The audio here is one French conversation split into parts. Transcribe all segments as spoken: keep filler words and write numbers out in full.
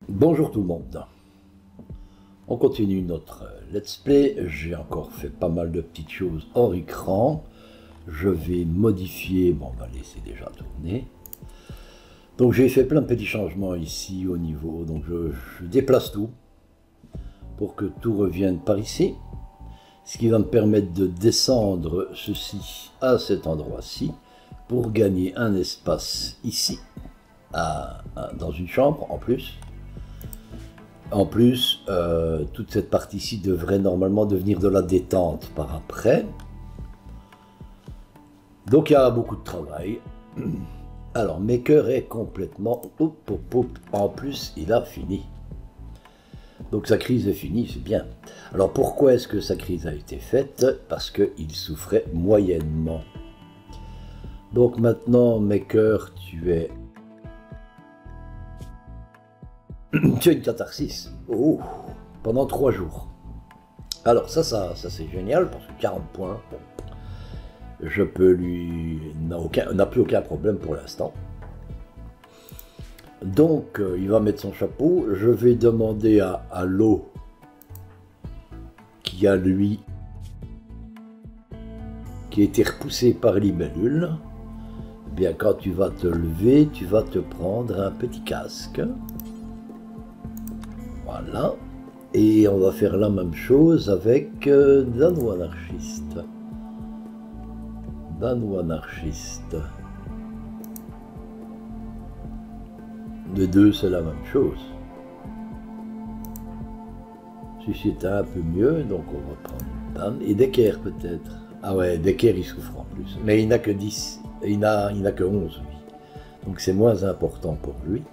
Bonjour tout le monde, on continue notre let's play. J'ai encore fait pas mal de petites choses hors écran. Je vais modifier, bon on va laisser déjà tourner. Donc j'ai fait plein de petits changements ici au niveau, donc je, je déplace tout pour que tout revienne par ici. Ce qui va me permettre de descendre ceci à cet endroit-ci pour gagner un espace ici, à, à, dans une chambre en plus. En plus, euh, toute cette partie-ci devrait normalement devenir de la détente par après. Donc il y a beaucoup de travail. Alors, Maker est complètement... Hop, hop, hop. En plus, il a fini. Donc sa crise est finie, c'est bien. Alors pourquoi est-ce que sa crise a été faite? Parce qu'il souffrait moyennement. Donc maintenant, Maker, tu es... tu as une catharsis. Oh, pendant trois jours. Alors ça, ça, ça c'est génial, parce que quarante points, bon, je peux lui... n'a aucun, n'a plus aucun problème pour l'instant. Donc, euh, il va mettre son chapeau. Je vais demander à, à l'eau, qui a lui, qui a été repoussé par libellule. Eh bien, quand tu vas te lever, tu vas te prendre un petit casque. Voilà. Et on va faire la même chose avec euh, Dano Anarchiste. Dano Anarchiste. De deux, c'est la même chose. Si c'était un peu mieux, donc on va prendre Dan. Et Decker peut-être. Ah ouais, Decker il souffre en plus. Mais il n'a que dix. Il n'a il n'a que onze, lui. Donc c'est moins important pour lui.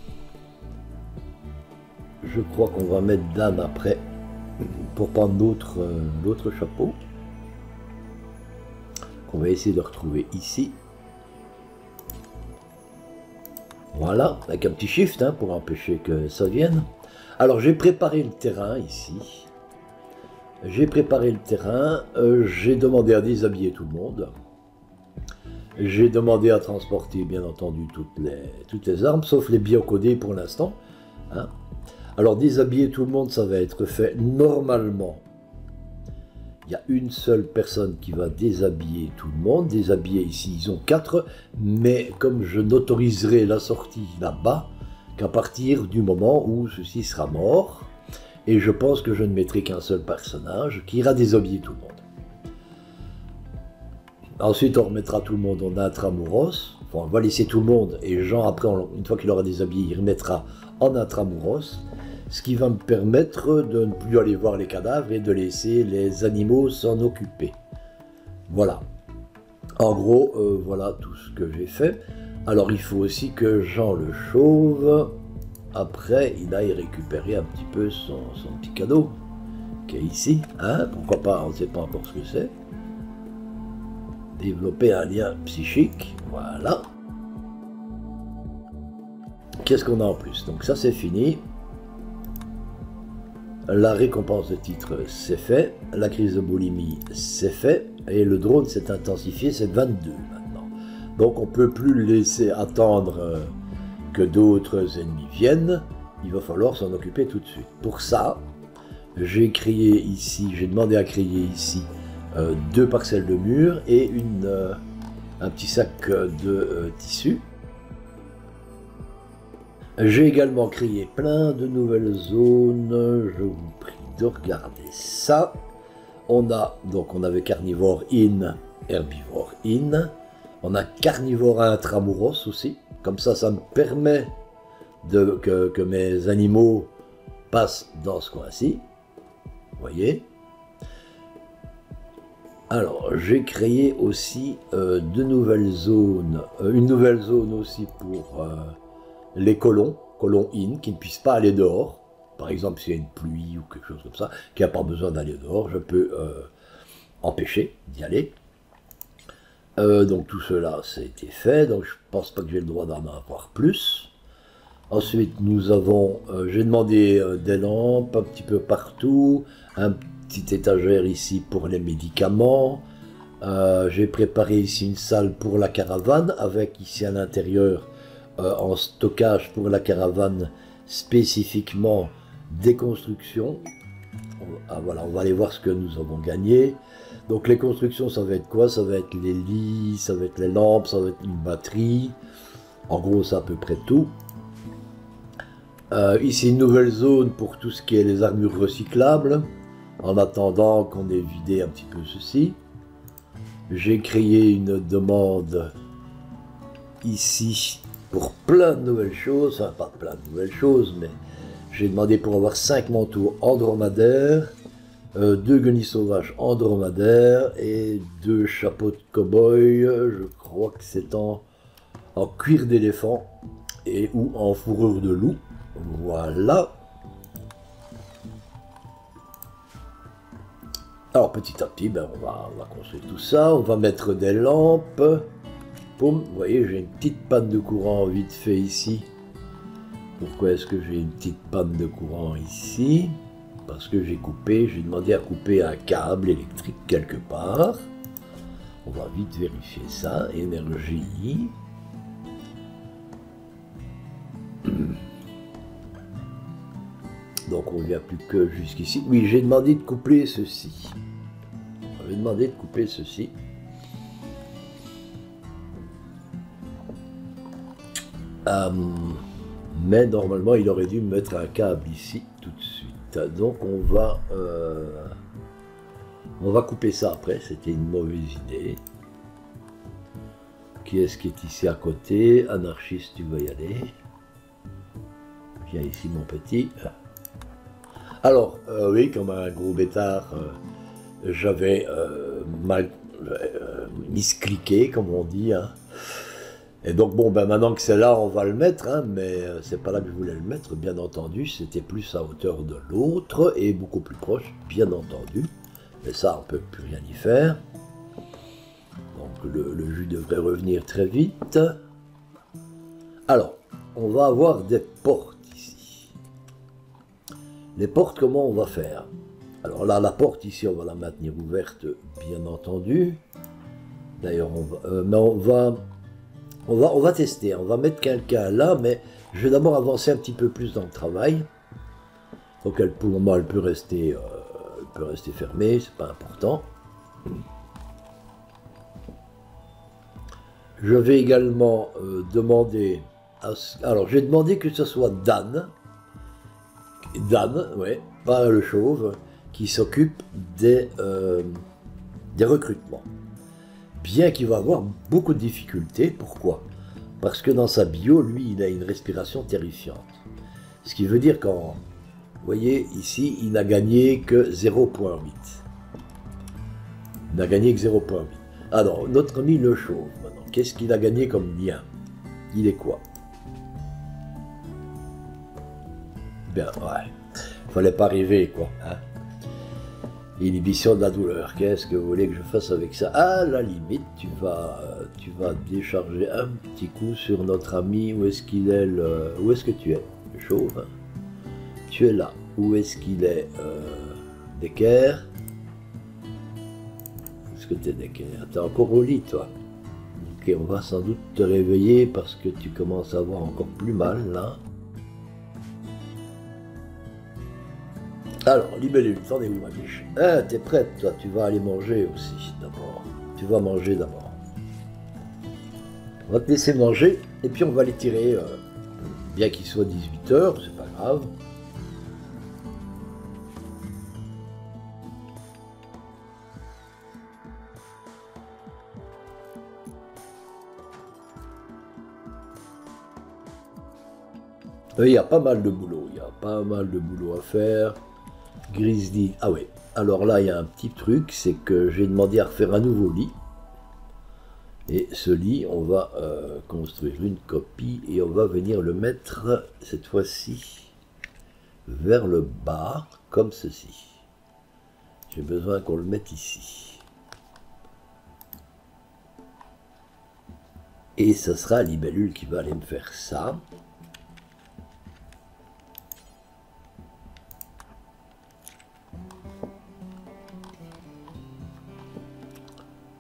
Je crois qu'on va mettre Dan après pour prendre l'autre euh, l'autre chapeau. Qu'on va essayer de retrouver ici. Voilà, avec un petit shift hein, pour empêcher que ça vienne. Alors j'ai préparé le terrain ici. J'ai préparé le terrain. Euh, j'ai demandé à déshabiller tout le monde. J'ai demandé à transporter bien entendu toutes les, toutes les armes, sauf les biocodés pour l'instant. Hein. Alors déshabiller tout le monde, ça va être fait normalement. Il y a une seule personne qui va déshabiller tout le monde. Déshabiller ici, ils ont quatre. Mais comme je n'autoriserai la sortie là-bas qu'à partir du moment où ceci sera mort. Et je pense que je ne mettrai qu'un seul personnage qui ira déshabiller tout le monde. Ensuite, on remettra tout le monde en intramuros. Enfin, on va laisser tout le monde. Et Jean, après, on, une fois qu'il aura déshabillé, il remettra en intramuros. Ce qui va me permettre de ne plus aller voir les cadavres et de laisser les animaux s'en occuper. Voilà. En gros, euh, voilà tout ce que j'ai fait. Alors, il faut aussi que Jean le Chauve, après, il aille récupérer un petit peu son, son petit cadeau, qui est ici. Hein, pourquoi pas, on ne sait pas encore ce que c'est. Développer un lien psychique, voilà. Qu'est-ce qu'on a en plus? Donc ça, c'est fini. La récompense de titre, c'est fait. La crise de boulimie, c'est fait. Et le drone s'est intensifié, c'est vingt-deux maintenant. Donc on ne peut plus laisser attendre que d'autres ennemis viennent. Il va falloir s'en occuper tout de suite. Pour ça, j'ai créé ici, j'ai demandé à créer ici euh, deux parcelles de mur et une, euh, un petit sac de euh, tissu. J'ai également créé plein de nouvelles zones, je vous prie de regarder ça. On a, donc on avait Carnivore In, Herbivore In. On a Carnivore Intramuros aussi. Comme ça, ça me permet de, que, que mes animaux passent dans ce coin-ci. Vous voyez? Alors, j'ai créé aussi euh, de nouvelles zones. Euh, une nouvelle zone aussi pour... Euh, les colons, colons in, qui ne puissent pas aller dehors. Par exemple, s'il y a une pluie ou quelque chose comme ça, qui n'a pas besoin d'aller dehors, je peux euh, empêcher d'y aller. Euh, donc tout cela, ça a été fait, donc je ne pense pas que j'ai le droit d'en avoir plus. Ensuite, nous avons, euh, j'ai demandé euh, des lampes un petit peu partout, un petit étagère ici pour les médicaments. Euh, j'ai préparé ici une salle pour la caravane, avec ici à l'intérieur, Euh, en stockage pour la caravane, spécifiquement des constructions. Ah, voilà, on va aller voir ce que nous avons gagné. Donc les constructions, ça va être quoi? Ça va être les lits, ça va être les lampes, ça va être une batterie. En gros, c'est à peu près tout. Euh, ici, une nouvelle zone pour tout ce qui est les armures recyclables, en attendant qu'on ait vidé un petit peu ceci. J'ai créé une demande ici pour plein de nouvelles choses, enfin pas plein de nouvelles choses, mais j'ai demandé pour avoir cinq manteaux en dromadaire, euh, deux guenilles sauvages en dromadaire et deux chapeaux de cow-boy, je crois que c'est en, en cuir d'éléphant et ou en fourrure de loup. Voilà. Alors petit à petit, ben, on, va, on va construire tout ça, on va mettre des lampes. Poum, vous voyez, j'ai une petite panne de courant vite fait ici. Pourquoi est-ce que j'ai une petite panne de courant ici? Parce que j'ai coupé, j'ai demandé à couper un câble électrique quelque part. On va vite vérifier ça. Énergie. Donc on ne vient plus que jusqu'ici. Oui, j'ai demandé de couper ceci. J'ai demandé de couper ceci. Euh, mais normalement, il aurait dû me mettre un câble ici tout de suite. Donc on va, euh, on va couper ça après. C'était une mauvaise idée. Qui est-ce qui est ici à côté? Anarchiste, tu vas y aller. Viens ici, mon petit. Alors, euh, oui, comme un gros bêtard, euh, j'avais euh, mal euh, miscliqué, comme on dit. Hein. Et donc, bon, ben maintenant que c'est là, on va le mettre, hein, mais euh, c'est pas là que je voulais le mettre, bien entendu. C'était plus à hauteur de l'autre et beaucoup plus proche, bien entendu. Mais ça, on ne peut plus rien y faire. Donc, le, le jus devrait revenir très vite. Alors, on va avoir des portes. Les portes, comment on va faire? Alors là, la porte ici, on va la maintenir ouverte, bien entendu. D'ailleurs, on va, euh, mais on va, on va, on va tester. On va mettre quelqu'un là, mais je vais d'abord avancer un petit peu plus dans le travail. Donc, elle, pour le moment, elle peut rester, euh, elle peut rester fermée, c'est pas important. Je vais également euh, demander, à, alors, je vais demander que ce soit Dan. Dan, ouais, pas le chauve, qui s'occupe des, euh, des recrutements. Bien qu'il va avoir beaucoup de difficultés. Pourquoi? Parce que dans sa bio, lui, il a une respiration terrifiante. Ce qui veut dire qu'en, vous voyez, ici, il n'a gagné que zéro virgule huit. Il n'a gagné que zéro virgule huit. Alors, notre ami le chauve, maintenant, qu'est-ce qu'il a gagné comme lien? Il est quoi? Bien, ouais. Fallait pas rêver, quoi. Hein? Inhibition de la douleur. Qu'est-ce que vous voulez que je fasse avec ça? À la limite, tu vas, tu vas décharger un petit coup sur notre ami. Où est-ce qu'il est, le... Où est-ce que tu es? Chauve. Hein? Tu es là. Où est-ce qu'il est, euh... d'équerre? Où est-ce que tu es d'équerre? Tu es encore au lit, toi. Ok, on va sans doute te réveiller parce que tu commences à avoir encore plus mal, là. Alors, libellule, t'en es où, ma biche? Ah, t'es prête, toi, tu vas aller manger aussi, d'abord. Tu vas manger d'abord. On va te laisser manger, et puis on va les tirer, euh, bien qu'il soit dix-huit heures, c'est pas grave. Il y a pas mal de boulot, il y a pas mal de boulot à faire. Grizzly, ah ouais, alors là il y a un petit truc, c'est que j'ai demandé à refaire un nouveau lit. Et ce lit, on va euh, construire une copie et on va venir le mettre, cette fois-ci, vers le bas, comme ceci. J'ai besoin qu'on le mette ici. Et ce sera Libellule qui va aller me faire ça.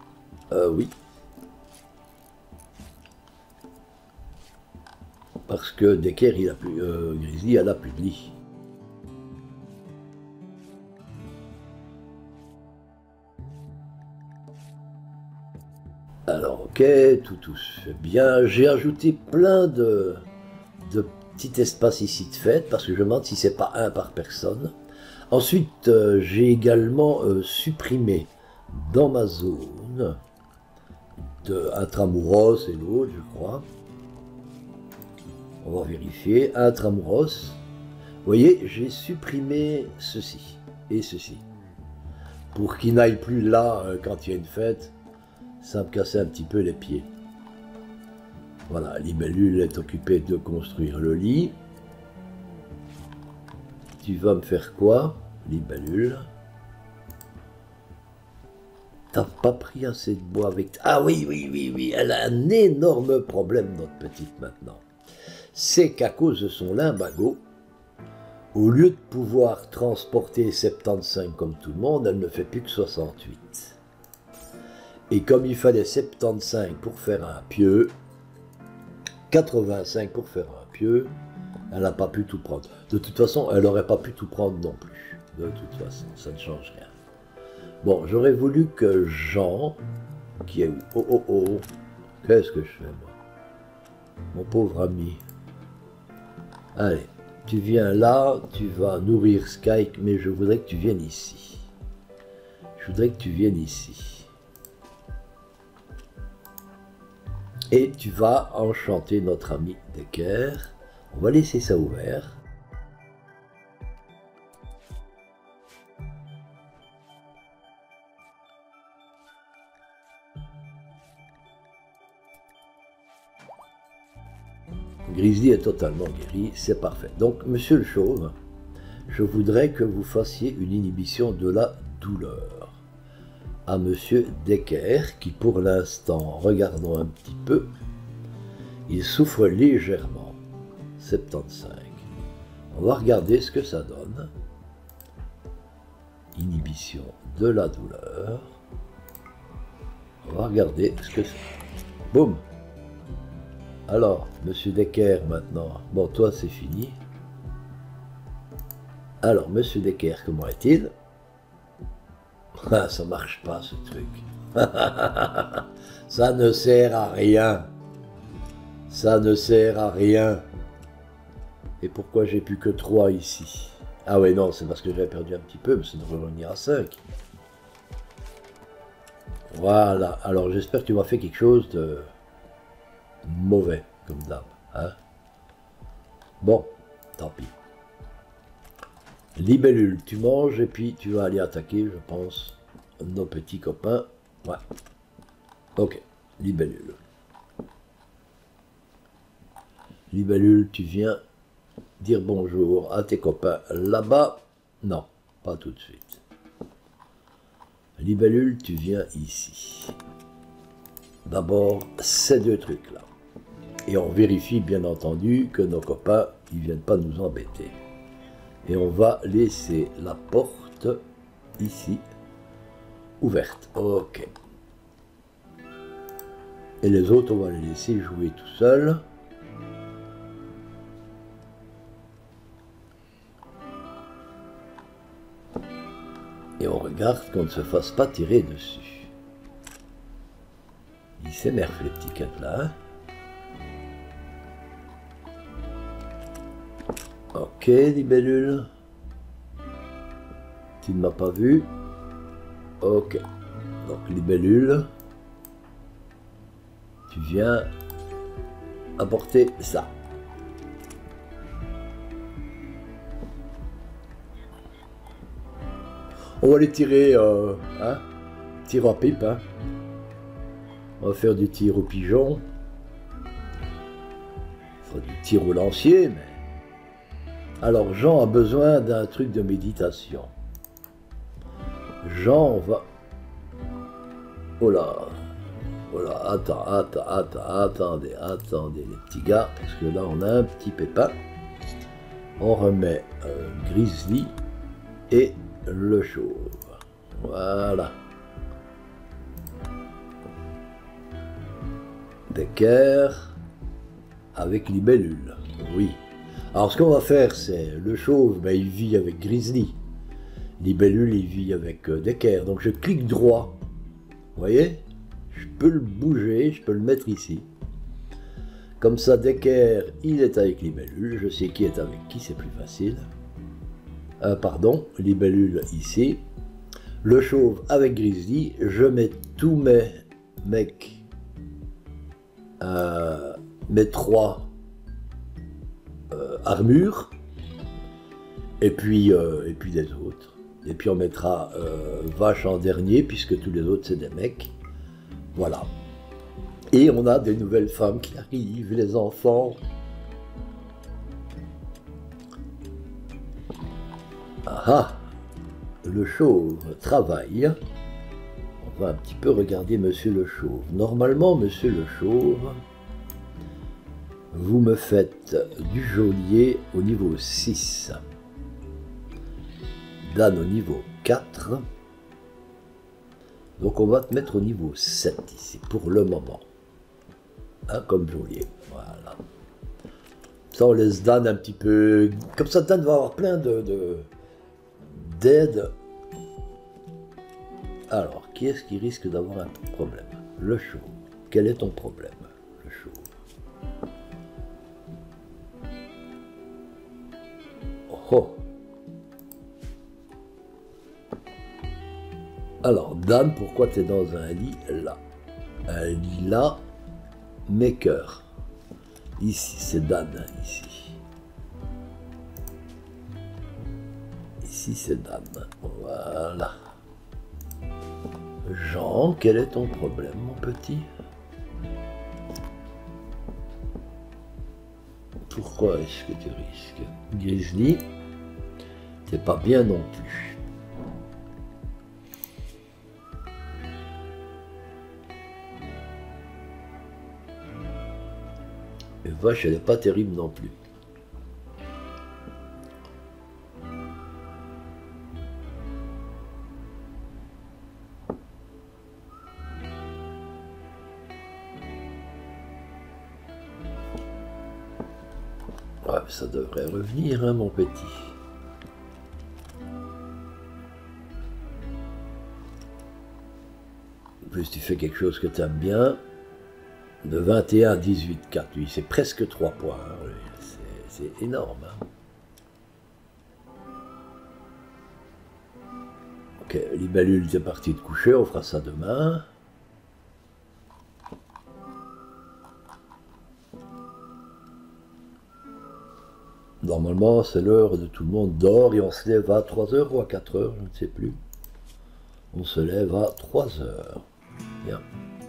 Euh, oui. Parce que Decker, il a plus, euh, Grizzly, elle a plus de lit. Alors, ok, tout, tout se fait bien. J'ai ajouté plein de, de petits espaces ici de fête, parce que je me demande si c'est pas un par personne. Ensuite, euh, j'ai également euh, supprimé dans ma zone de Intramuros et l'autre, je crois. On va vérifier. Intramuros. Vous voyez, j'ai supprimé ceci et ceci. Pour qu'ils n'aillent plus là euh, quand il y a une fête. Ça me cassait un petit peu les pieds. Voilà, Libellule est occupée de construire le lit. Tu vas me faire quoi, Libellule? T'as pas pris assez de bois avec... Ah oui, oui, oui, oui, elle a un énorme problème, notre petite, maintenant. C'est qu'à cause de son limbago, au lieu de pouvoir transporter soixante-quinze comme tout le monde, elle ne fait plus que soixante-huit. Et comme il fallait soixante-quinze pour faire un pieu, quatre-vingt-cinq pour faire un pieu, elle n'a pas pu tout prendre. De toute façon, elle n'aurait pas pu tout prendre non plus. De toute façon, ça ne change rien. Bon, j'aurais voulu que Jean, qui est où? Oh, oh, oh, qu'est-ce que je fais, moi? Mon pauvre ami. Allez, tu viens là, tu vas nourrir Skype, mais je voudrais que tu viennes ici. Je voudrais que tu viennes ici. Et tu vas enchanter notre ami Decker. On va laisser ça ouvert. Grizzly est totalement guéri, c'est parfait. Donc, monsieur le chauve, je voudrais que vous fassiez une inhibition de la douleur à monsieur Decker, qui pour l'instant, regardons un petit peu, il souffre légèrement, soixante-quinze. On va regarder ce que ça donne. Inhibition de la douleur. On va regarder ce que c'est. Boum. Alors, monsieur Decker maintenant, bon toi c'est fini. Alors, monsieur Decker, comment est-il? Ah, ça marche pas ce truc. Ça ne sert à rien. Ça ne sert à rien. Et pourquoi j'ai plus que trois ici? Ah ouais, non, c'est parce que j'avais perdu un petit peu, mais ça devrait revenir à cinq. Voilà, alors j'espère que tu m'as fait quelque chose de mauvais, comme d'hab. Hein? Bon, tant pis. Libellule, tu manges et puis tu vas aller attaquer, je pense, nos petits copains. Ouais. Ok, libellule. Libellule, tu viens dire bonjour à tes copains là-bas. Non, pas tout de suite. Libellule, tu viens ici. D'abord, ces deux trucs-là. Et on vérifie bien entendu que nos copains, ils ne viennent pas nous embêter. Et on va laisser la porte ici ouverte. Ok. Et les autres, on va les laisser jouer tout seuls. Et on regarde qu'on ne se fasse pas tirer dessus. Ils s'énervent les petits cats là. Hein? Ok, libellule. Tu ne m'as pas vu. Ok. Donc, libellule. Tu viens apporter ça. On va les tirer, euh, hein, tir à pipe, hein. On va faire du tir au pigeon. Enfin, du tir au lancier, mais... Alors, Jean a besoin d'un truc de méditation. Jean va... Oh là, oh là, attends, attends, attends, attendez, attendez les petits gars, parce que là, on a un petit pépin. On remet euh, Grizzly et le chauve. Voilà. Decker avec libellule. Oui. Alors ce qu'on va faire, c'est le chauve, ben, il vit avec Grizzly. Libellule, il vit avec euh, Decker. Donc je clique droit. Vous voyez? Je peux le bouger, je peux le mettre ici. Comme ça, Decker, il est avec Libellule. Je sais qui est avec qui, c'est plus facile. Euh, pardon, Libellule ici. Le chauve avec Grizzly. Je mets tous mes mecs, euh, mes trois euh, armures. Et puis, euh, et puis des autres. Et puis on mettra euh, Vache en dernier, puisque tous les autres c'est des mecs. Voilà. Et on a des nouvelles femmes qui arrivent, les enfants. Ah ah, le chauve travaille. On va un petit peu regarder Monsieur le Chauve. Normalement, Monsieur le Chauve, vous me faites du geôlier au niveau six. Dan au niveau quatre. Donc on va te mettre au niveau sept ici, pour le moment. Hein, comme geôlier. Voilà. Ça, on laisse Dan un petit peu... Comme ça, Dan va avoir plein de... de... d'aide. Alors, qui est-ce qui risque d'avoir un problème? Le chauve. Quel est ton problème, le chauve? Oh. Alors, Dan, pourquoi tu es dans un lit là? Un lit là, Maker. Ici, c'est Dan, ici. Ici, c'est Dan. Voilà. Jean, quel est ton problème, mon petit? Pourquoi est-ce que tu risques? Grizzly, t'es pas bien non plus. Et Vache, elle n'est pas terrible non plus. Ouais, ça devrait revenir, hein, mon petit. En plus, tu fais quelque chose que tu aimes bien. De vingt et un à dix-huit, quatre, lui, c'est presque trois points. Hein, c'est énorme. Hein. Ok, Libellule est parti de coucher, on fera ça demain. Normalement, c'est l'heure de tout le monde dort et on se lève à trois heures ou à quatre heures, je ne sais plus. On se lève à trois heures. Bien.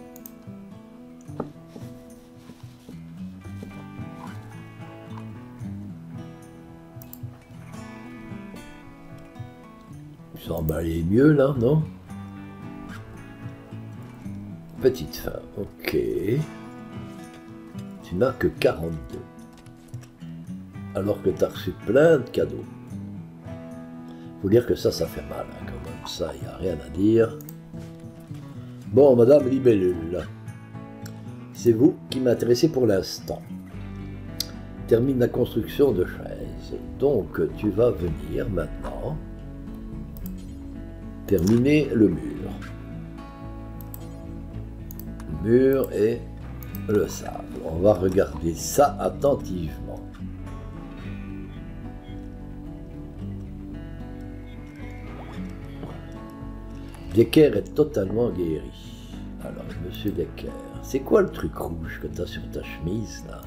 S'emballer mieux là, non? Petite fin, ok. Tu n'as que quarante-deux. Alors que tu as reçu plein de cadeaux. Faut dire que ça, ça fait mal, hein, quand même. Ça, il n'y a rien à dire. Bon, Madame Libellule, c'est vous qui m'intéressez pour l'instant. Termine la construction de chaises. Donc, tu vas venir maintenant terminer le mur. Le mur et le sable. On va regarder ça attentivement. Decker est totalement guéri. Alors, Monsieur Decker, c'est quoi le truc rouge que tu as sur ta chemise, là?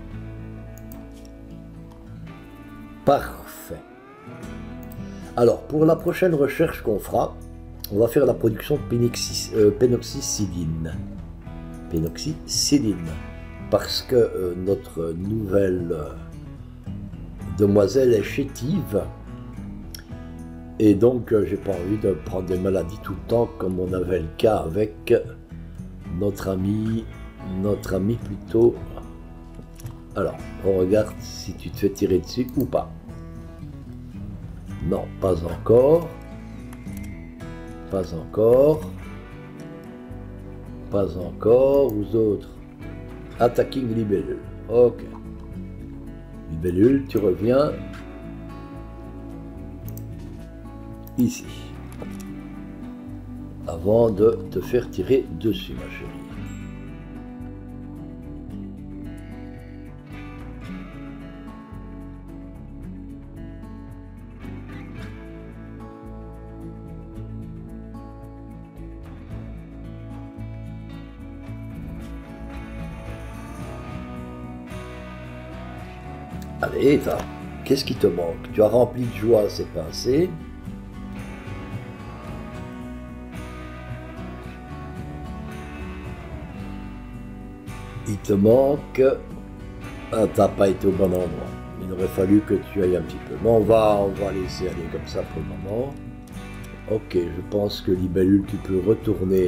Parfait. Alors, pour la prochaine recherche qu'on fera, on va faire la production de euh, pénoxycidine. Pénoxycidine. Parce que euh, notre nouvelle euh, demoiselle est chétive. Et donc, euh, j'ai pas envie de prendre des maladies tout le temps, comme on avait le cas avec notre ami, notre ami plutôt. Alors, on regarde si tu te fais tirer dessus ou pas. Non, pas encore. Pas encore. Pas encore. Aux autres. Attacking libellule. Ok. Libellule, tu reviens ici. Avant de te faire tirer dessus, ma chérie. Allez, qu'est-ce qui te manque? Tu as rempli de joie, c'est pas assez. Il te manque... Ah, t'as pas été au bon endroit. Il aurait fallu que tu ailles un petit peu. Mais on va, on va laisser aller comme ça pour le moment. Ok, je pense que Libellule, tu peux retourner.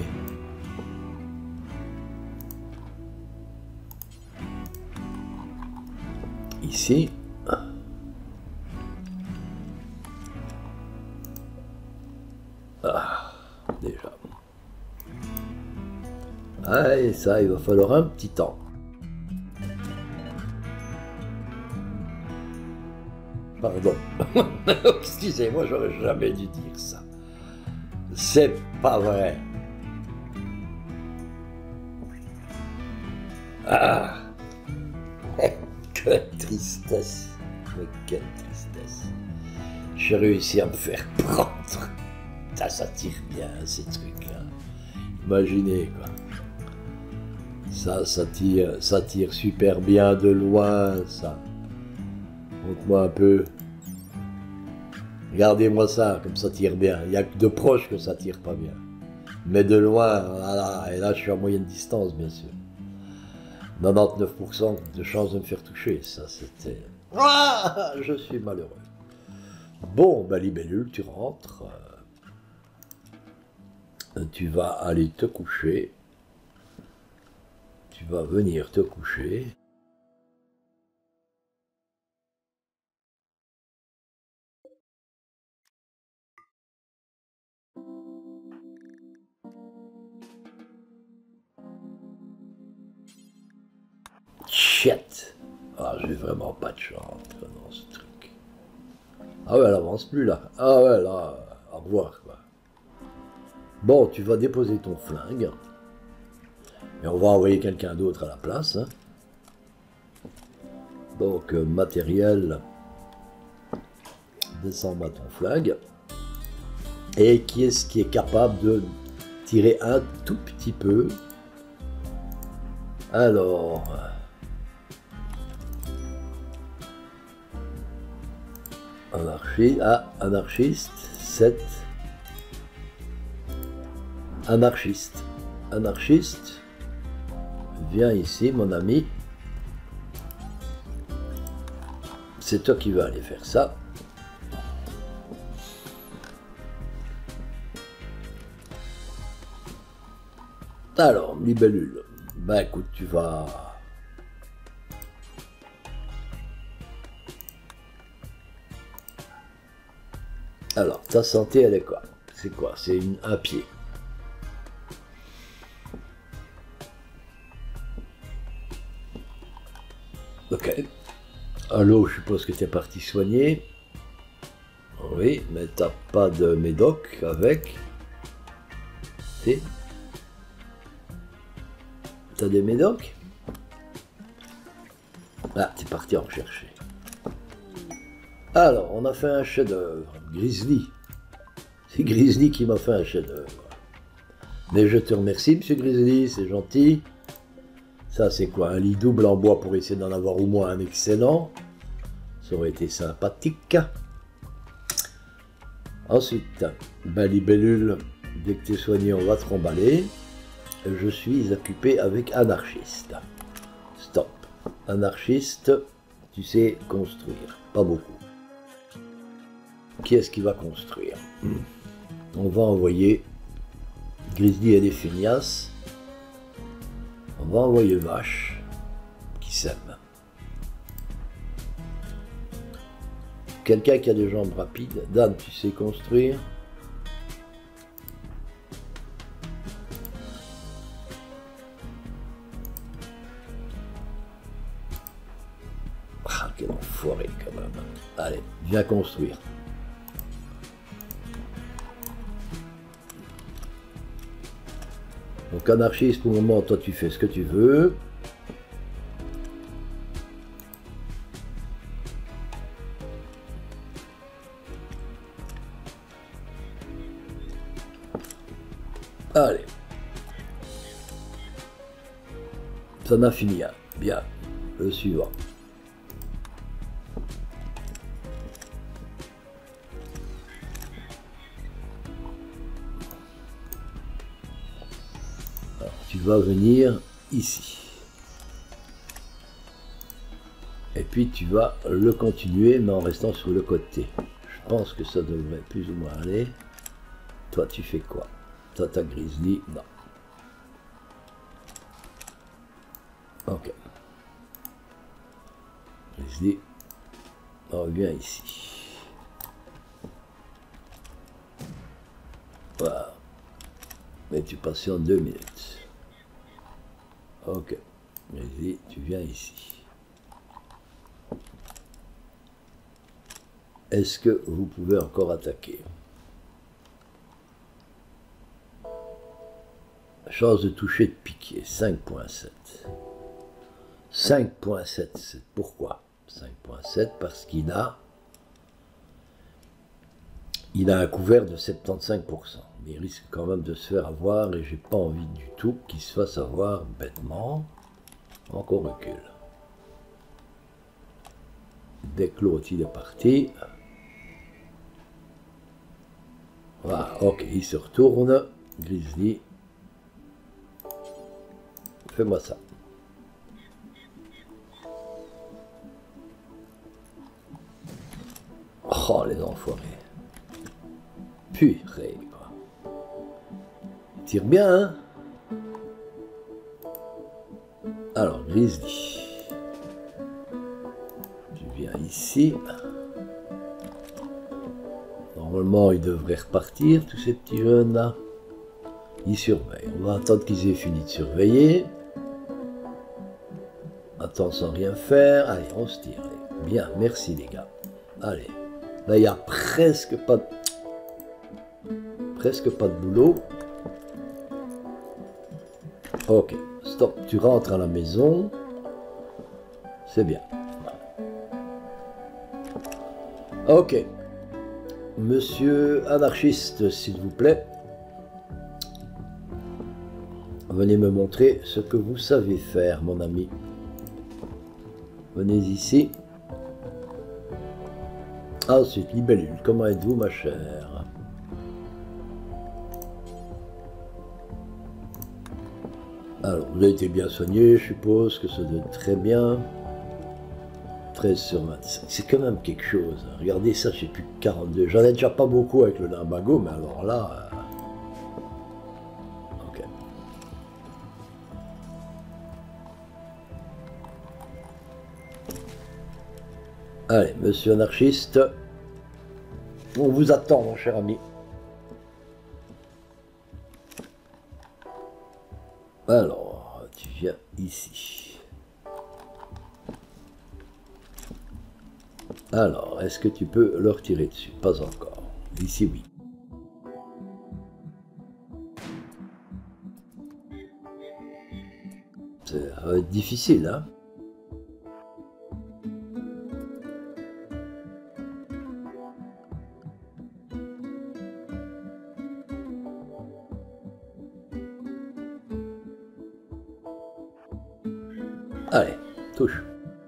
Ici. Ah, déjà. Ah, et ça, il va falloir un petit temps. Pardon. Excusez-moi, j'aurais jamais dû dire ça. C'est pas vrai. Ah. Quelle tristesse. Mais quelle tristesse. J'ai réussi à me faire prendre. Ça, ça tire bien, ces trucs-là. Imaginez, quoi. Ça, ça tire, ça tire super bien de loin, ça. Montre-moi un peu. Regardez-moi ça, comme ça tire bien. Il n'y a que de proche que ça tire pas bien. Mais de loin, voilà. Et là, je suis à moyenne distance, bien sûr. quatre-vingt-dix-neuf pour cent de chance de me faire toucher. Ça, c'était... Ah, je suis malheureux. Bon, ben, Libellule, tu rentres. Tu vas aller te coucher. Tu vas venir te coucher. Shit. Ah, j'ai vraiment pas de chance dans ce truc. Ah ouais, elle avance plus là. Ah ouais, là, au revoir, quoi. Bon, tu vas déposer ton flingue. Et on va envoyer quelqu'un d'autre à la place. Hein. Donc, euh, matériel. Descends-moi ton flingue. Et qui est-ce qui est capable de tirer un tout petit peu? Alors... Anarchiste, ah, anarchiste, sept. Anarchiste. Anarchiste. Viens ici, mon ami. C'est toi qui vas aller faire ça. Alors, Libellule. Ben écoute, tu vas... Alors, ta santé, elle est quoi? C'est quoi? C'est un pied. Ok. Allô, je suppose que tu es parti soigner. Oui, mais t'as pas de médoc avec. Si. T'as des médocs? Ah, t'es parti en rechercher. Alors, on a fait un chef-d'œuvre. Grizzly. C'est Grizzly qui m'a fait un chef-d'œuvre. Mais je te remercie, monsieur Grizzly, c'est gentil. Ça, c'est quoi? Un lit double en bois pour essayer d'en avoir au moins un excellent. Ça aurait été sympathique. Ensuite, ben, Libellule, dès que tu es soigné, on va te remballer. Je suis occupé avec anarchiste. Stop. Anarchiste, tu sais construire. Pas beaucoup. Qui est-ce qui va construire? On va envoyer Grizzly et des feignasses. On va envoyer Vache, qui s'aime. Quelqu'un qui a des jambes rapides. Dan, tu sais construire? Ah, quel enfer. bien construire. Donc anarchiste, pour le moment, toi tu fais ce que tu veux. Allez. Ça n'a fini. Hein. Bien. Le suivant. Alors, tu vas venir ici. Et puis tu vas le continuer, mais en restant sur le côté. Je pense que ça devrait plus ou moins aller. Toi, tu fais quoi? Toi, t'as Grizzly? Non. Ok. Grizzly. On revient ici. Voilà. Mais tu passes en deux minutes. Ok. Grizzly, tu viens ici. Est-ce que vous pouvez encore attaquer? Chance de toucher de piquer, cinq point sept. cinq point sept, c'est pourquoi cinq point sept? Parce qu'il a il a un couvert de soixante-quinze pour cent. Mais il risque quand même de se faire avoir et j'ai pas envie du tout qu'il se fasse avoir bêtement. Donc on recule. Dès que l'autre il est parti. Voilà, ok, il se retourne. Grizzly. Fais-moi ça. Oh, les enfoirés. Purée, quoi. Tire bien, hein? Alors, Grizzly. Tu viens ici. Normalement, ils devraient repartir, tous ces petits jeunes-là. Ils surveillent. On va attendre qu'ils aient fini de surveiller. Attends sans rien faire. Allez, on se tire. Allez. Bien, merci les gars. Allez. Là, il n'y a presque pas de... presque pas de boulot. Ok, stop. Tu rentres à la maison. C'est bien. Ok. Monsieur anarchiste, s'il vous plaît. Venez me montrer ce que vous savez faire, mon ami. Venez ici. Ensuite, libellule, comment êtes-vous, ma chère? Alors, vous avez été bien soigné, je suppose que ça doit être très bien. treize sur vingt-cinq, c'est quand même quelque chose. Regardez ça, j'ai plus que quarante-deux. J'en ai déjà pas beaucoup avec le lumbago, mais alors là... Euh... Ok. Allez, monsieur anarchiste, on vous attend, mon cher ami. Alors, tu viens ici. Alors, est-ce que tu peux leur tirer dessus? Pas encore. Ici, oui. Ça va être difficile, hein? Allez, touche.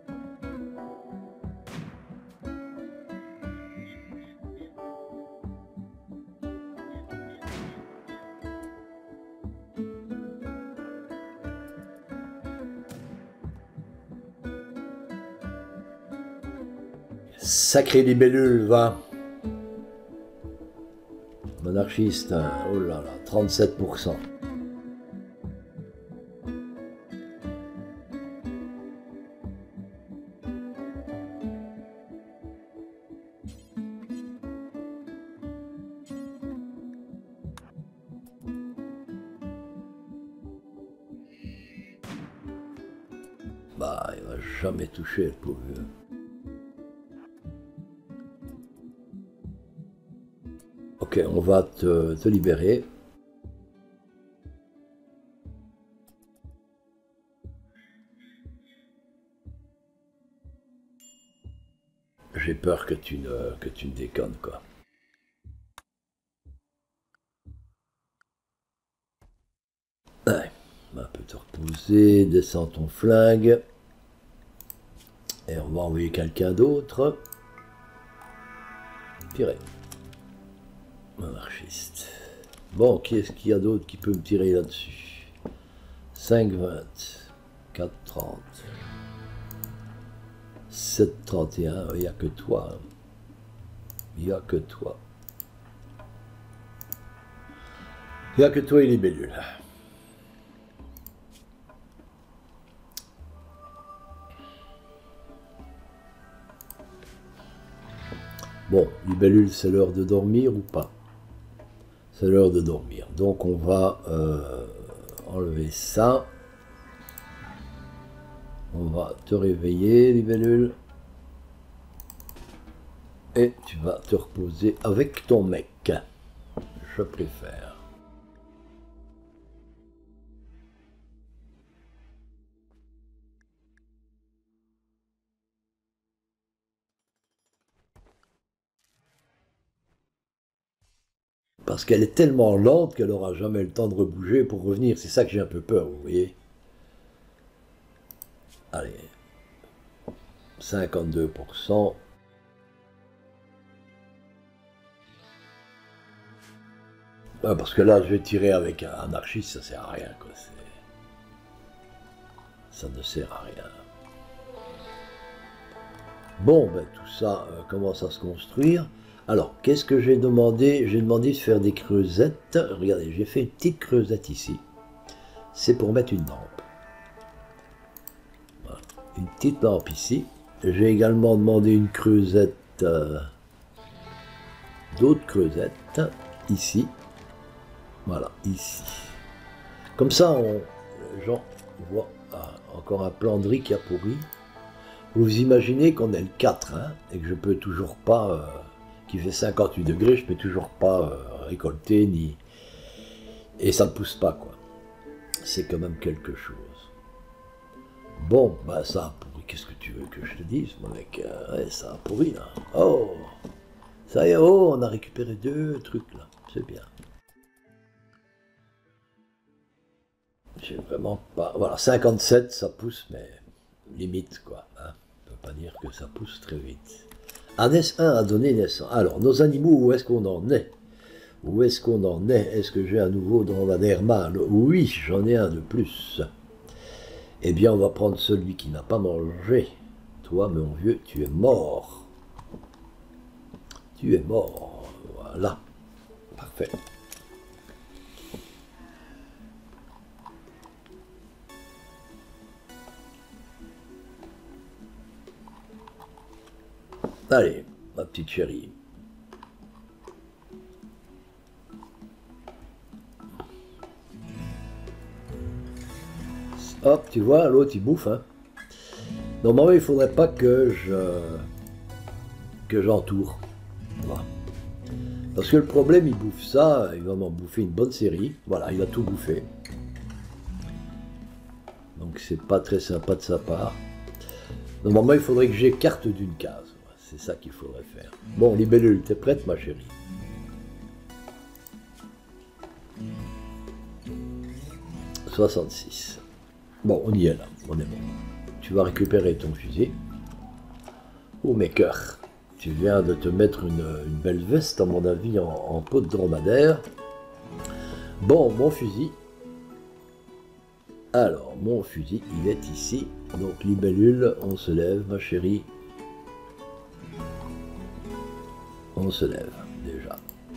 Sacré libellule, va. Monarchiste, hein. Oh là là, trente-sept pour cent. Bah, il va jamais toucher, le pauvre vieux. Ok, on va te, te libérer. J'ai peur que tu ne, que tu ne déconnes, quoi. Ouais, un peu te reposer, descends ton flingue. Et on va envoyer quelqu'un d'autre. Tirer. Anarchiste. Bon, qui est-ce qu'il y a d'autre qui peut me tirer là-dessus? cinq vingt, quatre trente, sept trente et un, il n'y a que toi. Hein. Il n'y a que toi. Il n'y a que toi et les bellules. Bon, libellule, c'est l'heure de dormir ou pas? C'est l'heure de dormir. Donc on va euh, enlever ça. On va te réveiller, libellule. Et tu vas te reposer avec ton mec. Je préfère. Parce qu'elle est tellement lente qu'elle n'aura jamais le temps de rebouger pour revenir. C'est ça que j'ai un peu peur, vous voyez. Allez. cinquante-deux pour cent. Ouais, parce que là, je vais tirer avec un anarchiste, ça sert à rien, quoi. Ça ne sert à rien. Bon, ben tout ça euh, commence à se construire. Alors, qu'est-ce que j'ai demandé? J'ai demandé de faire des creusettes. Regardez, j'ai fait une petite creusette ici. C'est pour mettre une lampe. Voilà. Une petite lampe ici. J'ai également demandé une creusette, euh, d'autres creusettes, ici. Voilà, ici. Comme ça, on, les gens voient ah, encore un plan de riz qui a pourri. Vous imaginez qu'on est le quatre, hein, et que je peux toujours pas... Euh, qui fait cinquante-huit degrés, je peux toujours pas euh, récolter, ni... Et ça ne pousse pas, quoi. C'est quand même quelque chose. Bon, bah ça a pourri, qu'est-ce que tu veux que je te dise, mon mec? euh, Ouais, ça a pourri, là. Oh, ça y est, oh, on a récupéré deux trucs, là. C'est bien. J'ai vraiment pas... Voilà, cinquante-sept, ça pousse, mais limite, quoi. Hein. On ne peut pas dire que ça pousse très vite. Hadès un a donné naissance. Alors, nos animaux, où est-ce qu'on en est? Où est-ce qu'on en est? Est-ce que j'ai un nouveau dromadaire mâle? Oui, j'en ai un de plus. Eh bien, on va prendre celui qui n'a pas mangé. Toi, mon vieux, tu es mort. Tu es mort. Voilà. Parfait. Allez, ma petite chérie. Hop, tu vois, l'autre il bouffe. Hein. Normalement, il ne faudrait pas que je que j'entoure. Voilà. Parce que le problème, il bouffe ça, il va m'en bouffer une bonne série. Voilà, il a tout bouffé. Donc c'est pas très sympa de sa part. Normalement, il faudrait que j'écarte d'une case. C'est ça qu'il faudrait faire. Bon, libellule, t'es prête, ma chérie? soixante-six. Bon, on y est là, on est bon. Tu vas récupérer ton fusil. Oh, mes cœurs. Tu viens de te mettre une, une belle veste, à mon avis, en, en peau de dromadaire. Bon, mon fusil. Alors, mon fusil, il est ici. Donc, libellule, on se lève, ma chérie. On se lève, déjà.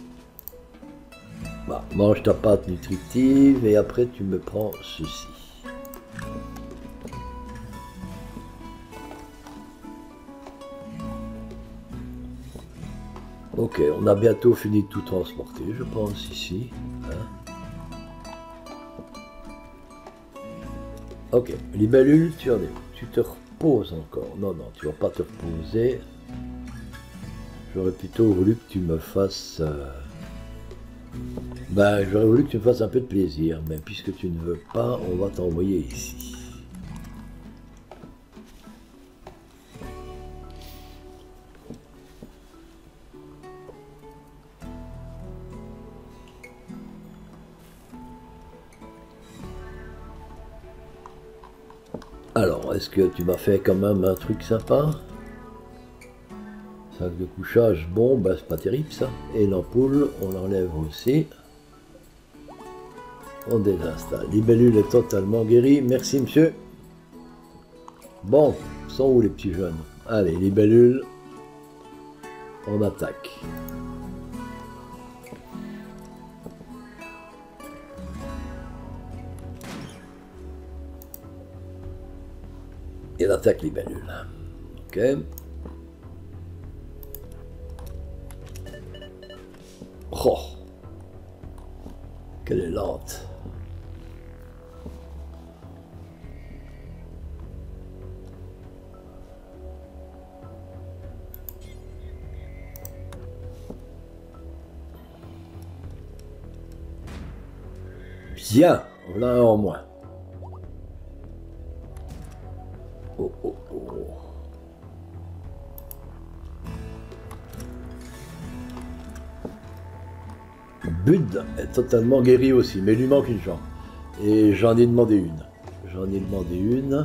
Bah, mange ta pâte nutritive et après tu me prends ceci. Ok, on a bientôt fini de tout transporter, je pense, ici. Hein. Ok, libellule, tu en es où? Tu te reposes encore? Non, non, tu vas pas te reposer. J'aurais plutôt voulu que tu me fasses... Euh... Ben, j'aurais voulu que tu me fasses un peu de plaisir, mais puisque tu ne veux pas, on va t'envoyer ici. Alors, est-ce que tu m'as fait quand même un truc sympa? Sac de couchage, bon, bah c'est pas terrible ça. Et l'ampoule, on l'enlève aussi. On désinstalle. Libellule est totalement guérie. Merci monsieur. Bon, sont où les petits jeunes? Allez, libellule, on attaque. Et l'attaque libellule. Ok. Oh, qu'elle est lente. Bien, on a un en moins. Oh, oh, oh. Bud est totalement guéri aussi, mais il lui manque une jambe. Et j'en ai demandé une. J'en ai demandé une.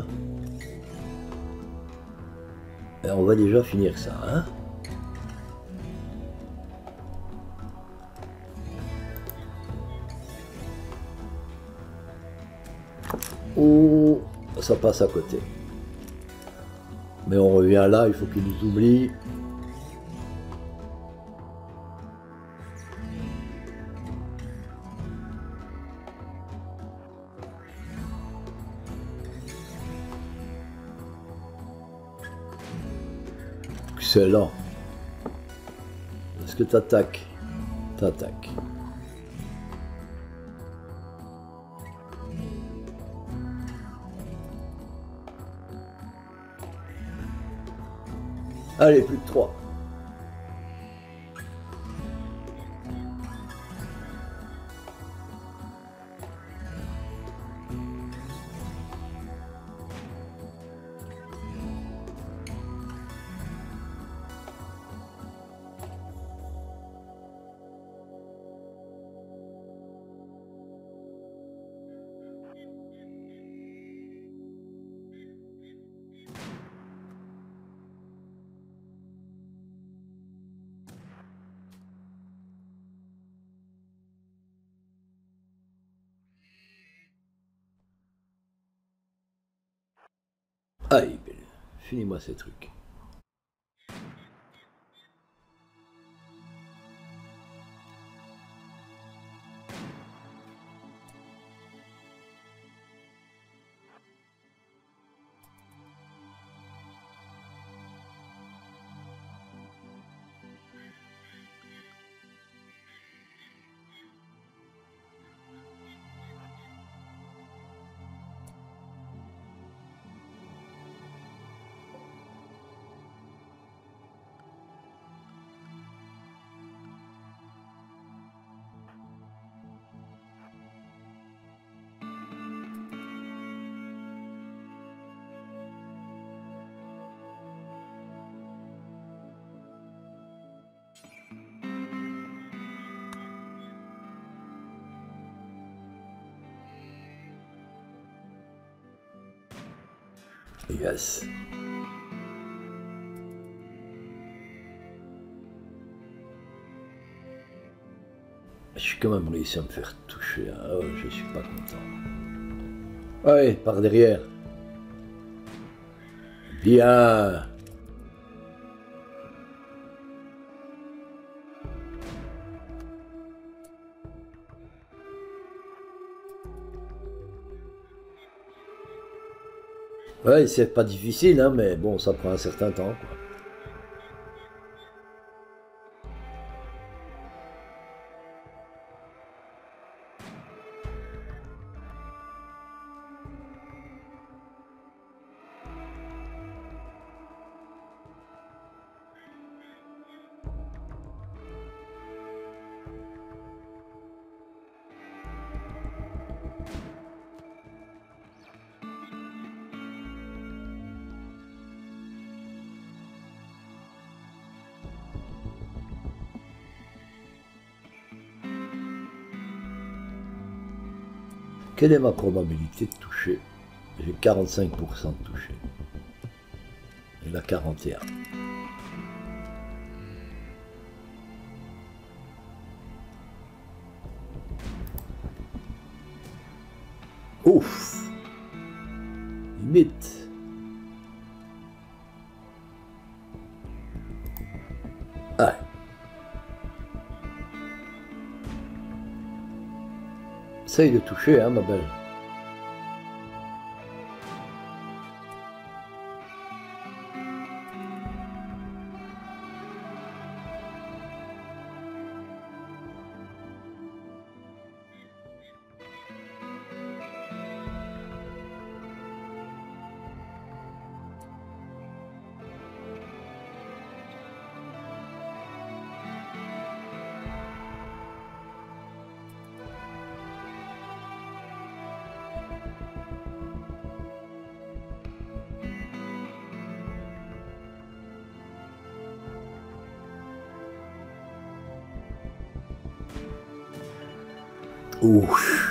Et on va déjà finir ça, hein. Oh, ça passe à côté. Mais on revient là, il faut qu'il nous oublie. Excellent. Est-ce que tu attaques? T'attaques. Allez, plus que trois. Allez, finis-moi ces trucs. Yes. Je suis quand même réussi à me faire toucher. Hein. Oh, je suis pas content. Ouais, par derrière. Bien. Ouais, c'est pas difficile, hein, mais bon, ça prend un certain temps, quoi. Quelle est ma probabilité de toucher? J'ai quarante-cinq pour cent de toucher. Et là, quarante et un. Ouf! Limite. Ah. Essaye de toucher, hein, ma belle. Ouf.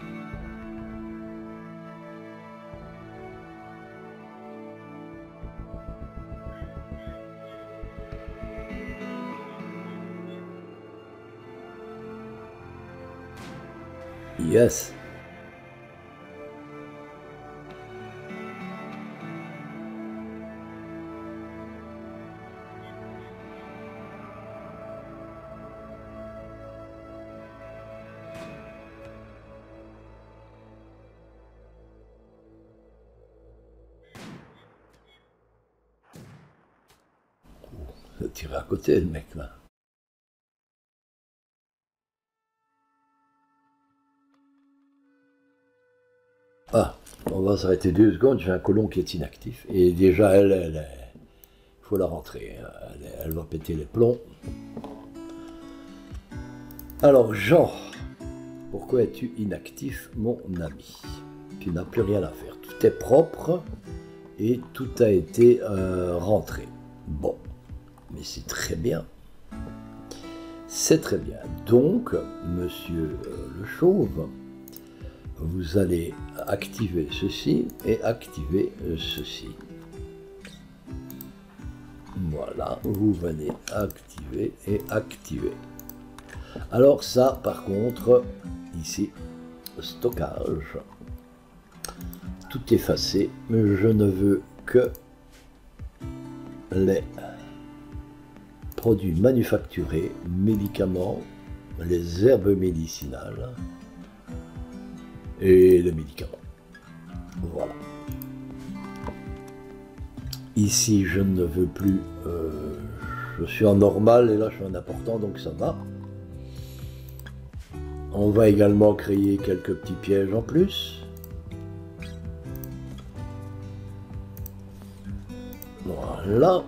Yes. Il a tiré à côté, le mec, là. Ah, on va s'arrêter deux secondes, j'ai un colon qui est inactif. Et déjà, elle, elle, il faut la rentrer. Elle, elle va péter les plombs. Alors, Jean, pourquoi es-tu inactif, mon ami? Tu n'as plus rien à faire. Tout est propre et tout a été euh, rentré. Bon, mais c'est très bien. C'est très bien. Donc, monsieur euh, le chauve, vous allez activer ceci et activer ceci. Voilà, vous venez activer et activer. Alors ça, par contre, ici, stockage, tout effacé, mais je ne veux que les produits manufacturés, médicaments, les herbes médicinales et les médicaments. Voilà. Ici, je ne veux plus, euh, je suis en normal et là je suis en important, donc ça va. On va également créer quelques petits pièges en plus. Voilà.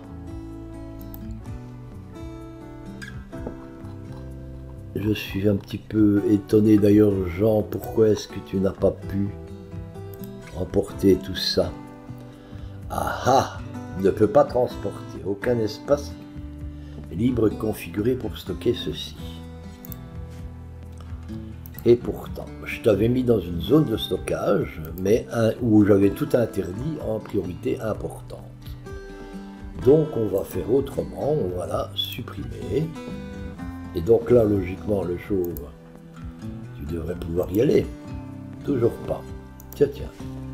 Je suis un petit peu étonné d'ailleurs, Jean, pourquoi est-ce que tu n'as pas pu emporter tout ça? Ah ah! Ne peut pas transporter, aucun espace libre configuré pour stocker ceci. Et pourtant, je t'avais mis dans une zone de stockage, mais un, où j'avais tout interdit en priorité importante. Donc on va faire autrement, on va la supprimer. Et donc là, logiquement, le chauve, tu devrais pouvoir y aller. Toujours pas. Tiens, tiens.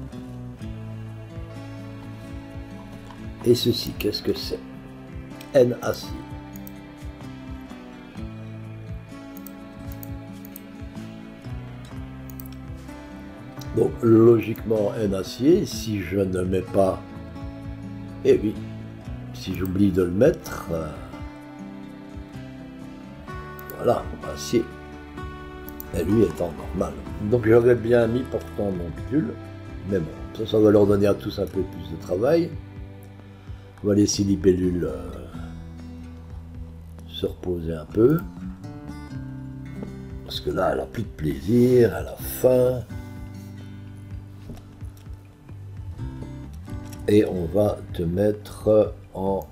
Et ceci, qu'est-ce que c'est? N acier. Donc, logiquement, N acier, si je ne mets pas... Eh oui, si j'oublie de le mettre... Euh, voilà, acier. Et lui étant normal. Donc, j'aurais bien mis portant mon bidule. Mais bon, ça, ça va leur donner à tous un peu plus de travail. On va laisser Libellule euh, se reposer un peu. Parce que là, elle n'a plus de plaisir, elle a faim. Et on va te mettre en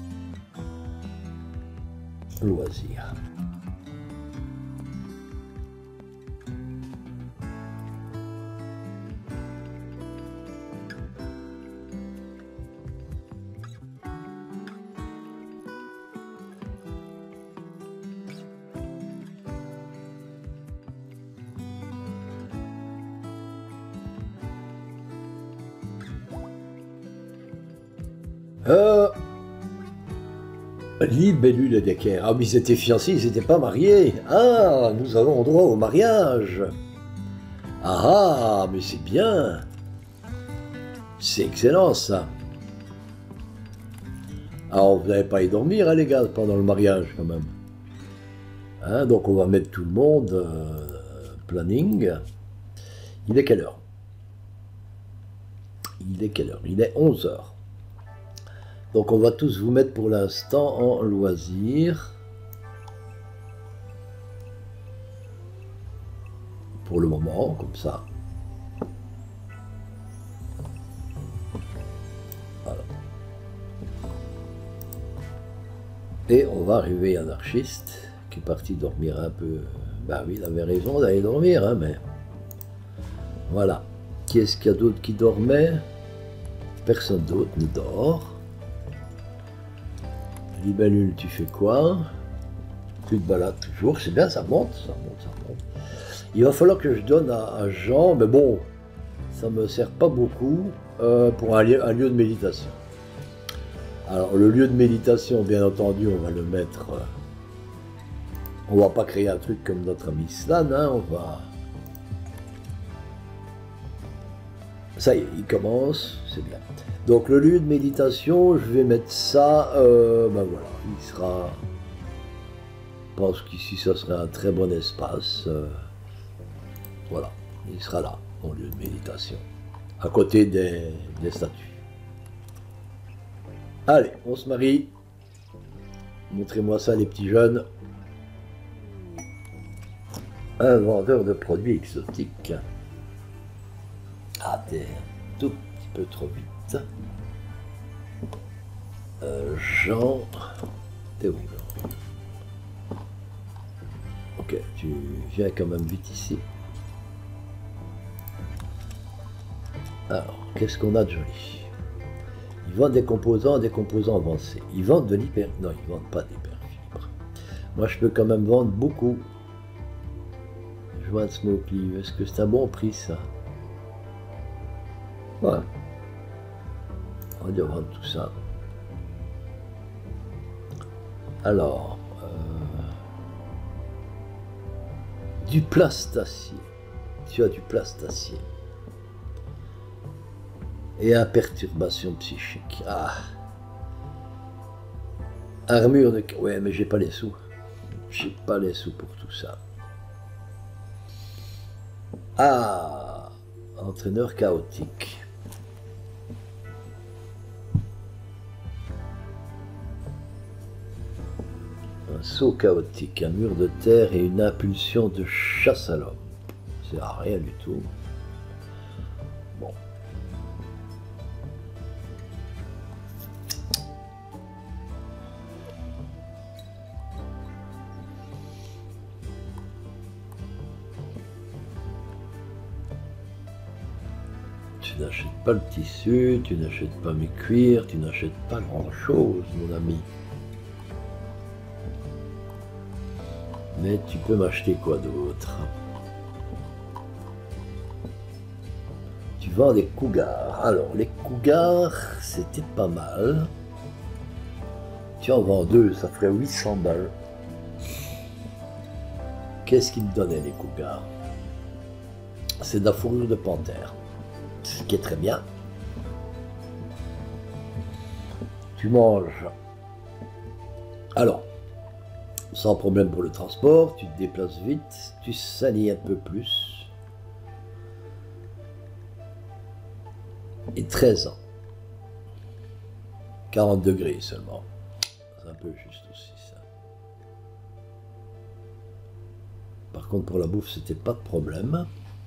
loisir. Euh... Libellule et Decker. Ah, mais ils étaient fiancés, ils n'étaient pas mariés. Ah, nous avons droit au mariage. Ah, mais c'est bien. C'est excellent, ça. Alors, vous n'allez pas y dormir, hein, les gars, pendant le mariage, quand même. Hein, donc, on va mettre tout le monde. Euh, planning. Il est quelle heure? Il est quelle heure? Il est onze heures. Donc, on va tous vous mettre pour l'instant en loisir. Pour le moment, comme ça. Voilà. Et on va arriver anarchiste, qui est parti dormir un peu. Ben oui, il avait raison d'aller dormir, hein, mais... Voilà. Qui est-ce qu'il y a d'autre qui dormait? Personne d'autre ne dort. Libellule, tu fais quoi? Tu te balades toujours, c'est bien, ça monte, ça monte, ça monte. Il va falloir que je donne à, à Jean, mais bon, ça me sert pas beaucoup euh, pour un lieu, un lieu de méditation. Alors, le lieu de méditation, bien entendu, on va le mettre... Euh, on va pas créer un truc comme notre ami Slan, hein, on va... Ça y est, il commence, c'est bien. Donc le lieu de méditation, je vais mettre ça, euh, ben voilà, il sera... Je pense qu'ici, ça serait un très bon espace. Euh, voilà, il sera là, mon lieu de méditation, à côté des, des statues. Allez, on se marie. Montrez-moi ça, les petits jeunes. Un vendeur de produits exotiques. Ah, t'es un tout petit peu trop vite. Euh, Jean... T'es où, Jean? Ok, tu viens quand même vite ici. Alors, qu'est-ce qu'on a de joli? Ils vendent des composants, des composants avancés. Ils vendent de l'hyper... Non, ils ne vendent pas d'hyperfibre. Moi, je peux quand même vendre beaucoup. Joint de Smoky. Est-ce que c'est un bon prix, ça? Ouais. On va dire vendre tout ça. Alors, euh, du plastacier. Tu as du plastacier. Et à perturbation psychique. Ah. Armure de... Ouais, mais j'ai pas les sous. J'ai pas les sous pour tout ça. Ah. Entraîneur chaotique. Un saut chaotique, un mur de terre et une impulsion de chasse à l'homme. C'est à rien du tout. Bon. Tu n'achètes pas le tissu, tu n'achètes pas mes cuirs, tu n'achètes pas grand-chose, mon ami. Mais tu peux m'acheter quoi d'autre? Tu vends des cougars. Alors, les cougars, c'était pas mal. Tu en vends deux, ça ferait huit cents balles. Qu'est-ce qu'ils me donnaient, les cougars? C'est de la fourrure de panthère. Ce qui est très bien. Tu manges. Alors, sans problème pour le transport, tu te déplaces vite, tu salis un peu plus. Et treize ans. quarante degrés seulement. C'est un peu juste aussi ça. Par contre pour la bouffe c'était pas de problème.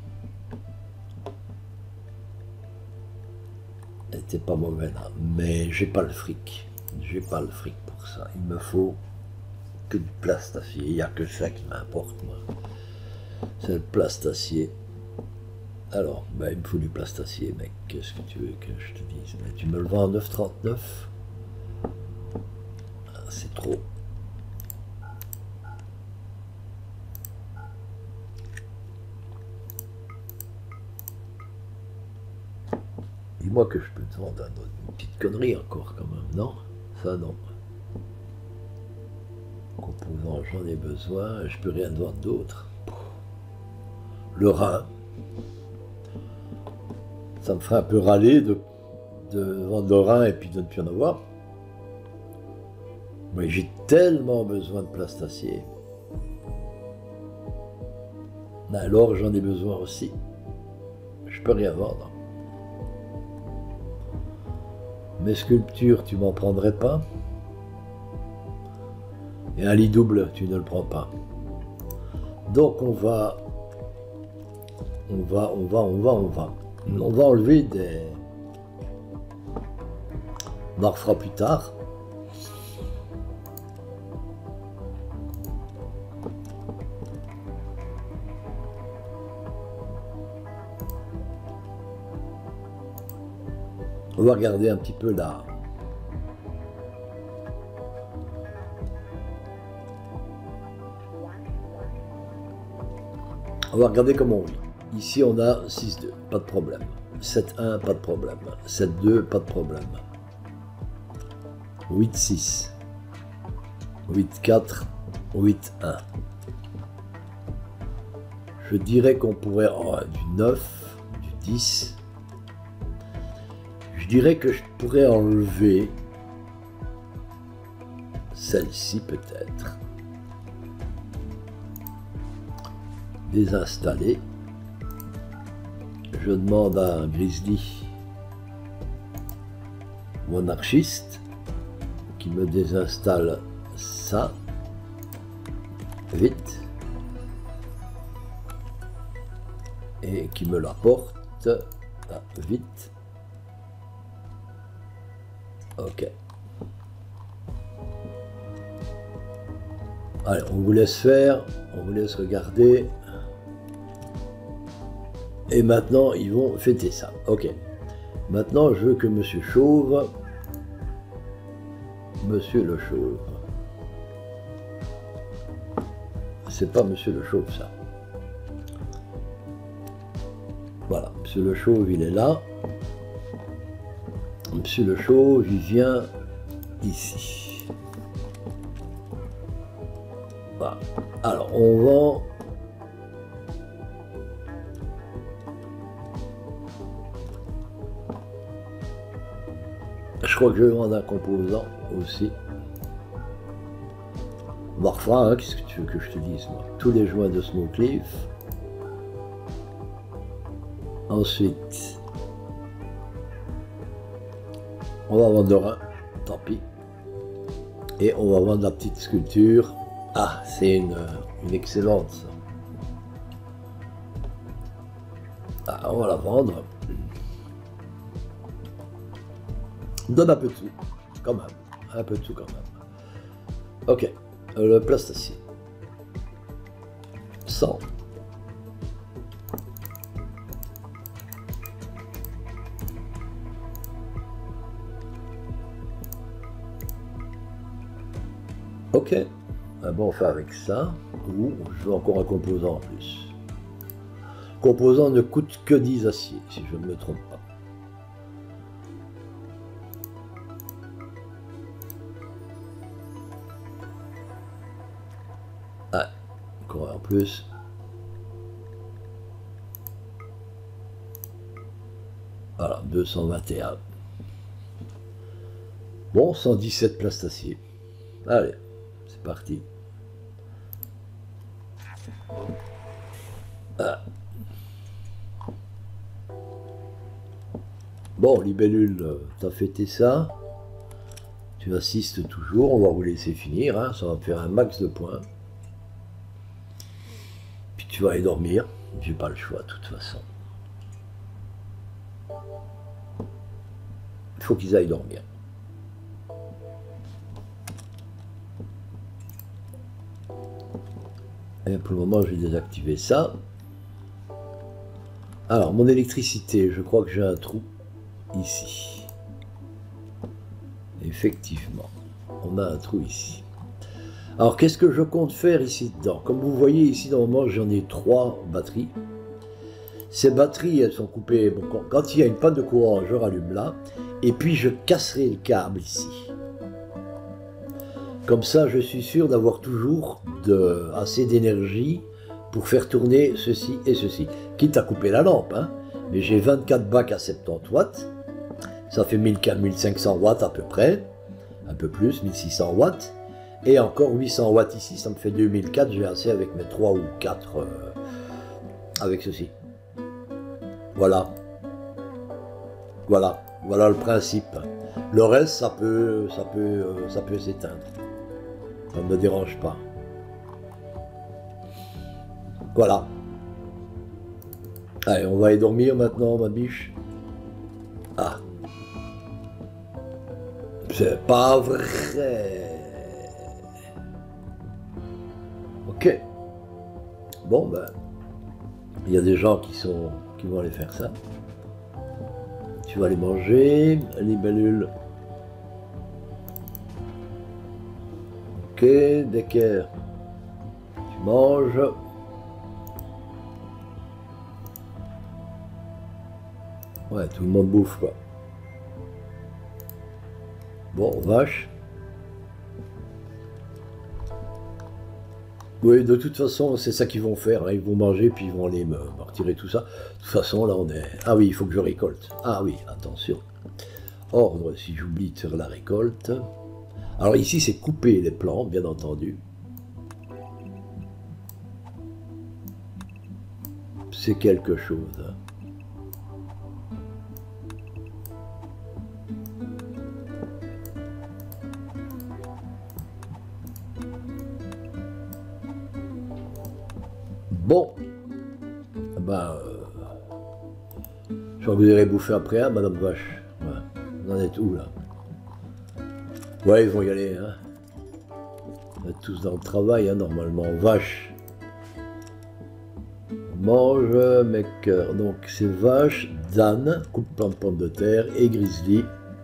Elle était pas mauvaise là. Mais j'ai pas le fric. J'ai pas le fric pour ça. Il me faut que du plastacier. Il n'y a que ça qui m'importe moi. C'est le plastacier. Alors, ben, il me faut du plastacier, mec. Qu'est-ce que tu veux que je te dise? Mais tu me le vends à neuf trente-neuf? Ah, c'est trop. Dis-moi que je peux te vendre un autre, une petite connerie encore quand même, non? Ça non. Composant, j'en ai besoin, je peux rien te vendre d'autre. Le rein. Ça me ferait un peu râler de, de vendre le rein et puis de ne plus en avoir. Mais j'ai tellement besoin de plastacier. Alors j'en ai besoin aussi. Je peux rien vendre. Mes sculptures, tu m'en prendrais pas? Et un lit double, tu ne le prends pas. Donc on va, on va, on va, on va, on va, on va enlever des. On en refera plus tard. On va regarder un petit peu là. On va regarder comment on vit. Ici, on a six deux, pas de problème. sept un, pas de problème. sept deux, pas de problème. huit six. huit quatre. huit un. Je dirais qu'on pourrait... Oh, du neuf, du dix. Je dirais que je pourrais enlever celle-ci peut-être. Désinstaller. Je demande à un grizzly ou anarchiste qui me désinstalle ça vite et qui me l'apporte vite. Ok. Allez, on vous laisse faire, on vous laisse regarder. Et maintenant, ils vont fêter ça. Ok. Maintenant, je veux que Monsieur Chauve... Monsieur le Chauve... C'est pas Monsieur le Chauve, ça. Voilà. Monsieur le Chauve, il est là. Monsieur le Chauve, il vient ici. Voilà. Alors, on vend... Je crois que je vais vendre un composant aussi. Warfra, hein, qu'est-ce que tu veux que je te dise, moi? Tous les joints de Smokeleaf. Ensuite, on va vendre un, tant pis. Et on va vendre la petite sculpture. Ah, c'est une, une excellente, ça. Ah, on va la vendre. Donne un peu de tout, quand même. Un peu de tout, quand même. Ok, le plastacier. cent. Ok, ah bon, on fait avec ça, ou je veux encore un composant en plus. Composant ne coûte que dix aciers, si je ne me trompe pas. Ah, encore en plus. Voilà, deux cent vingt et un. Bon, cent dix-sept plastaciers. Allez. C'est parti. Ah. Bon, libellule, t'as fêté ça. Tu assistes toujours, on va vous laisser finir, hein. Ça va me faire un max de points. Puis tu vas aller dormir. J'ai pas le choix de toute façon. Il faut qu'ils aillent dormir. Et pour le moment, je vais désactiver ça. Alors, mon électricité, je crois que j'ai un trou ici. Effectivement, on a un trou ici. Alors, qu'est-ce que je compte faire ici dedans? Comme vous voyez, ici, normalement, j'en ai trois batteries. Ces batteries, elles sont coupées. Bon, quand, quand il y a une panne de courant, je rallume là. Et puis, je casserai le câble ici. Comme ça, je suis sûr d'avoir toujours de, assez d'énergie pour faire tourner ceci et ceci. Quitte à couper la lampe, hein. Mais j'ai vingt-quatre bacs à soixante-dix watts. Ça fait mille cinq cents watts à peu près. Un peu plus, mille six cents watts. Et encore huit cents watts ici, ça me fait deux mille quatre. J'ai assez avec mes trois ou quatre euh, avec ceci. Voilà. Voilà. Voilà le principe. Le reste, ça peut, ça peut, euh, ça peut s'éteindre. Ça ne me dérange pas. Voilà. Allez, on va aller dormir maintenant, ma biche. Ah. C'est pas vrai. Ok. Bon, ben, il y a des gens qui sont, qui vont aller faire ça. Tu vas aller manger, les bellules. Ok, d'équerre. Tu manges. Ouais, tout le monde bouffe, quoi. Bon, vache. Oui, de toute façon, c'est ça qu'ils vont faire. Hein. Ils vont manger, puis ils vont aller me, me retirer tout ça. De toute façon, là, on est... Ah oui, il faut que je récolte. Ah oui, attention. Ordre, si j'oublie de faire la récolte. Alors ici, c'est couper les plantes, bien entendu. C'est quelque chose. Hein. Bon, ben, euh, je crois que vous irez bouffer après, hein, Madame Vache. Ouais. Vous en êtes où, là? Ouais, ils vont y aller, hein. Vous êtes tous dans le travail, hein, normalement. Vache. Mange mes cœurs. Donc, c'est Vache, Dan, coupe plein de pommes de terre, et Grizzly.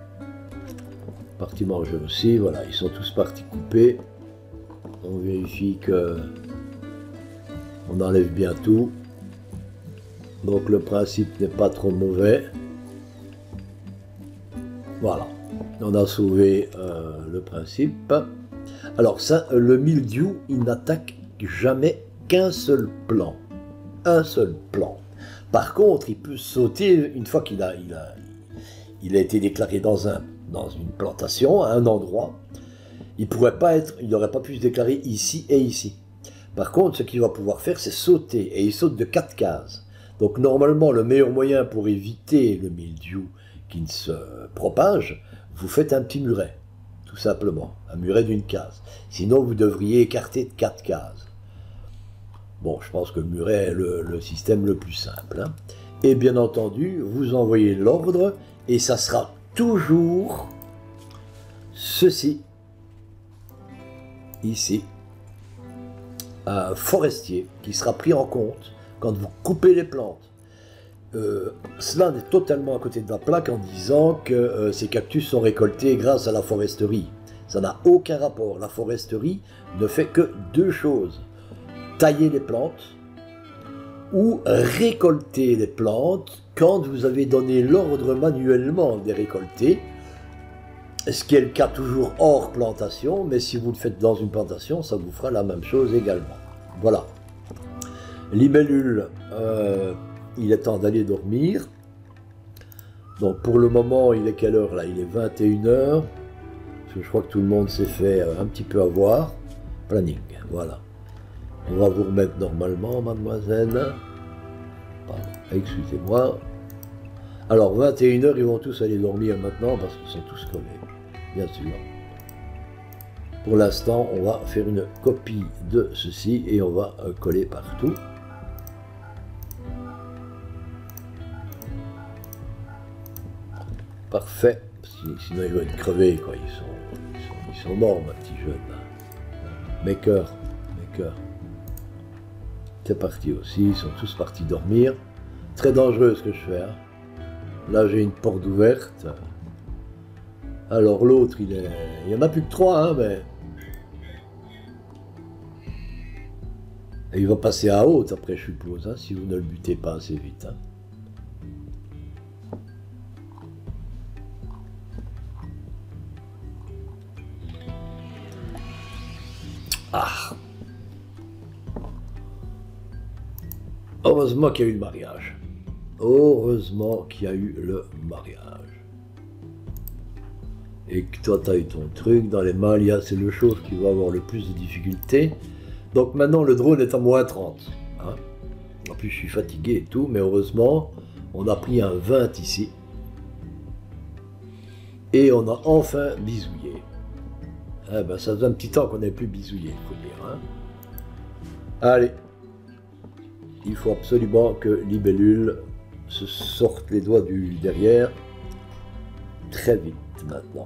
Parti manger aussi, voilà, ils sont tous partis couper. On vérifie que... On enlève bien tout. Donc le principe n'est pas trop mauvais. Voilà. On a sauvé euh, le principe. Alors ça, le mildiou, il n'attaque jamais qu'un seul plant. Un seul plant. Par contre, il peut sauter une fois qu'il a, il a, il a été déclaré dans, un, dans une plantation, à un endroit. Il pourrait pas être, il n'aurait pas pu se déclarer ici et ici. Par contre, ce qu'il va pouvoir faire, c'est sauter, et il saute de quatre cases. Donc normalement, le meilleur moyen pour éviter le mildiou qui ne se propage, vous faites un petit muret, tout simplement, un muret d'une case. Sinon, vous devriez écarter de quatre cases. Bon, je pense que le muret est le, le système le plus simple. Hein. Et bien entendu, vous envoyez l'ordre, et ça sera toujours ceci, ici. Un forestier qui sera pris en compte quand vous coupez les plantes. Euh, cela est totalement à côté de la plaque en disant que euh, ces cactus sont récoltés grâce à la foresterie. Ça n'a aucun rapport. La foresterie ne fait que deux choses. Tailler les plantes ou récolter les plantes quand vous avez donné l'ordre manuellement de les récolter. Ce qui est le cas toujours hors plantation, mais si vous le faites dans une plantation, ça vous fera la même chose également. Voilà. Libellule, euh, il est temps d'aller dormir. Donc pour le moment, il est quelle heure là? Il est vingt et une heures. Parce que je crois que tout le monde s'est fait un petit peu avoir. Planning, voilà. On va vous remettre normalement, mademoiselle. Pardon, excusez-moi. Alors, vingt et une heures, ils vont tous aller dormir maintenant parce qu'ils sont tous crevés. Bien sûr. Pour l'instant, on va faire une copie de ceci et on va euh, coller partout. Parfait. Sinon, ils vont être crevés, quoi. Ils sont, ils sont, ils sont morts, ma petite jeune. Mes cœurs, mes cœurs. C'est parti aussi. Ils sont tous partis dormir. Très dangereux ce que je fais. Hein. Là, j'ai une porte ouverte. Alors l'autre, il est... Il n'y en a plus que trois, hein, mais... Et il va passer à haute après, je suppose, hein, si vous ne le butez pas assez vite. Hein. Ah. Heureusement qu'il y a eu le mariage. Heureusement qu'il y a eu le mariage. Et que toi, tu as eu ton truc. Dans les Malia, c'est le chose qui va avoir le plus de difficultés. Donc maintenant, le drone est à moins trente. Hein. En plus, je suis fatigué et tout, mais heureusement, on a pris un vingt ici. Et on a enfin bisouillé. Eh ben, ça faisait un petit temps qu'on n'avait plus bisouillé, il faut dire. Hein. Allez. Il faut absolument que Libellule se sorte les doigts du derrière. Très vite maintenant.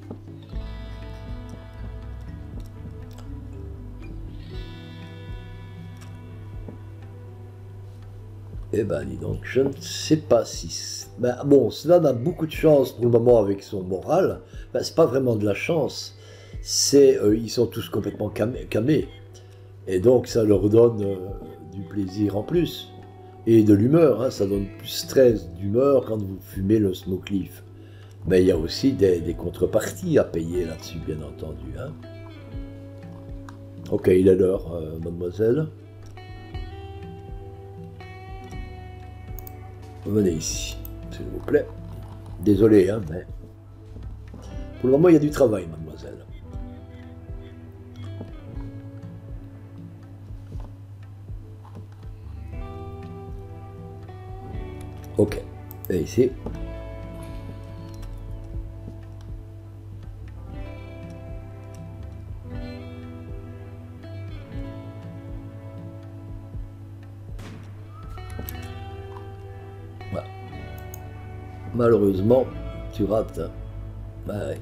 Eh ben, dis donc, je ne sais pas si... Ben, bon, Slan a beaucoup de chance pour le moment avec son moral. Ben, c'est pas vraiment de la chance. C'est... Euh, ils sont tous complètement camés. camés. Et donc, ça leur donne euh, du plaisir en plus. Et de l'humeur, hein, ça donne plus stress d'humeur quand vous fumez le smoke leaf. Mais il y a aussi des, des contreparties à payer là-dessus, bien entendu. Hein. Ok, il est l'heure, euh, mademoiselle. Venez ici, s'il vous plaît. Désolé, hein, mais... Pour le moment, il y a du travail, mademoiselle. Ok. Et ici. Voilà. Malheureusement, tu rates. Bah ouais.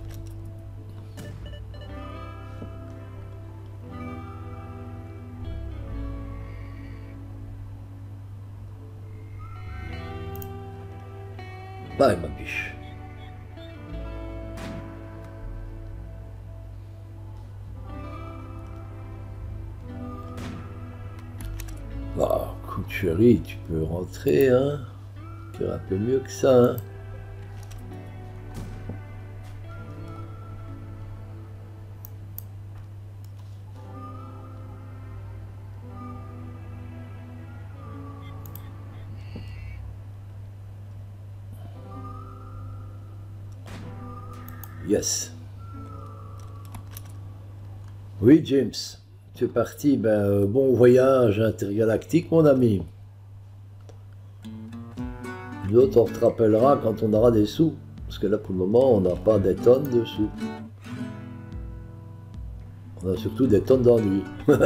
Bah, ma biche. Bah, écoute, chérie, tu peux rentrer, hein. Tu es un peu mieux que ça, hein. Yes. Oui, James, tu es parti. Ben, euh, bon voyage intergalactique, mon ami. Nous autres, on te rappellera quand on aura des sous. Parce que là, pour le moment, on n'a pas des tonnes de sous. On a surtout des tonnes d'ennuis.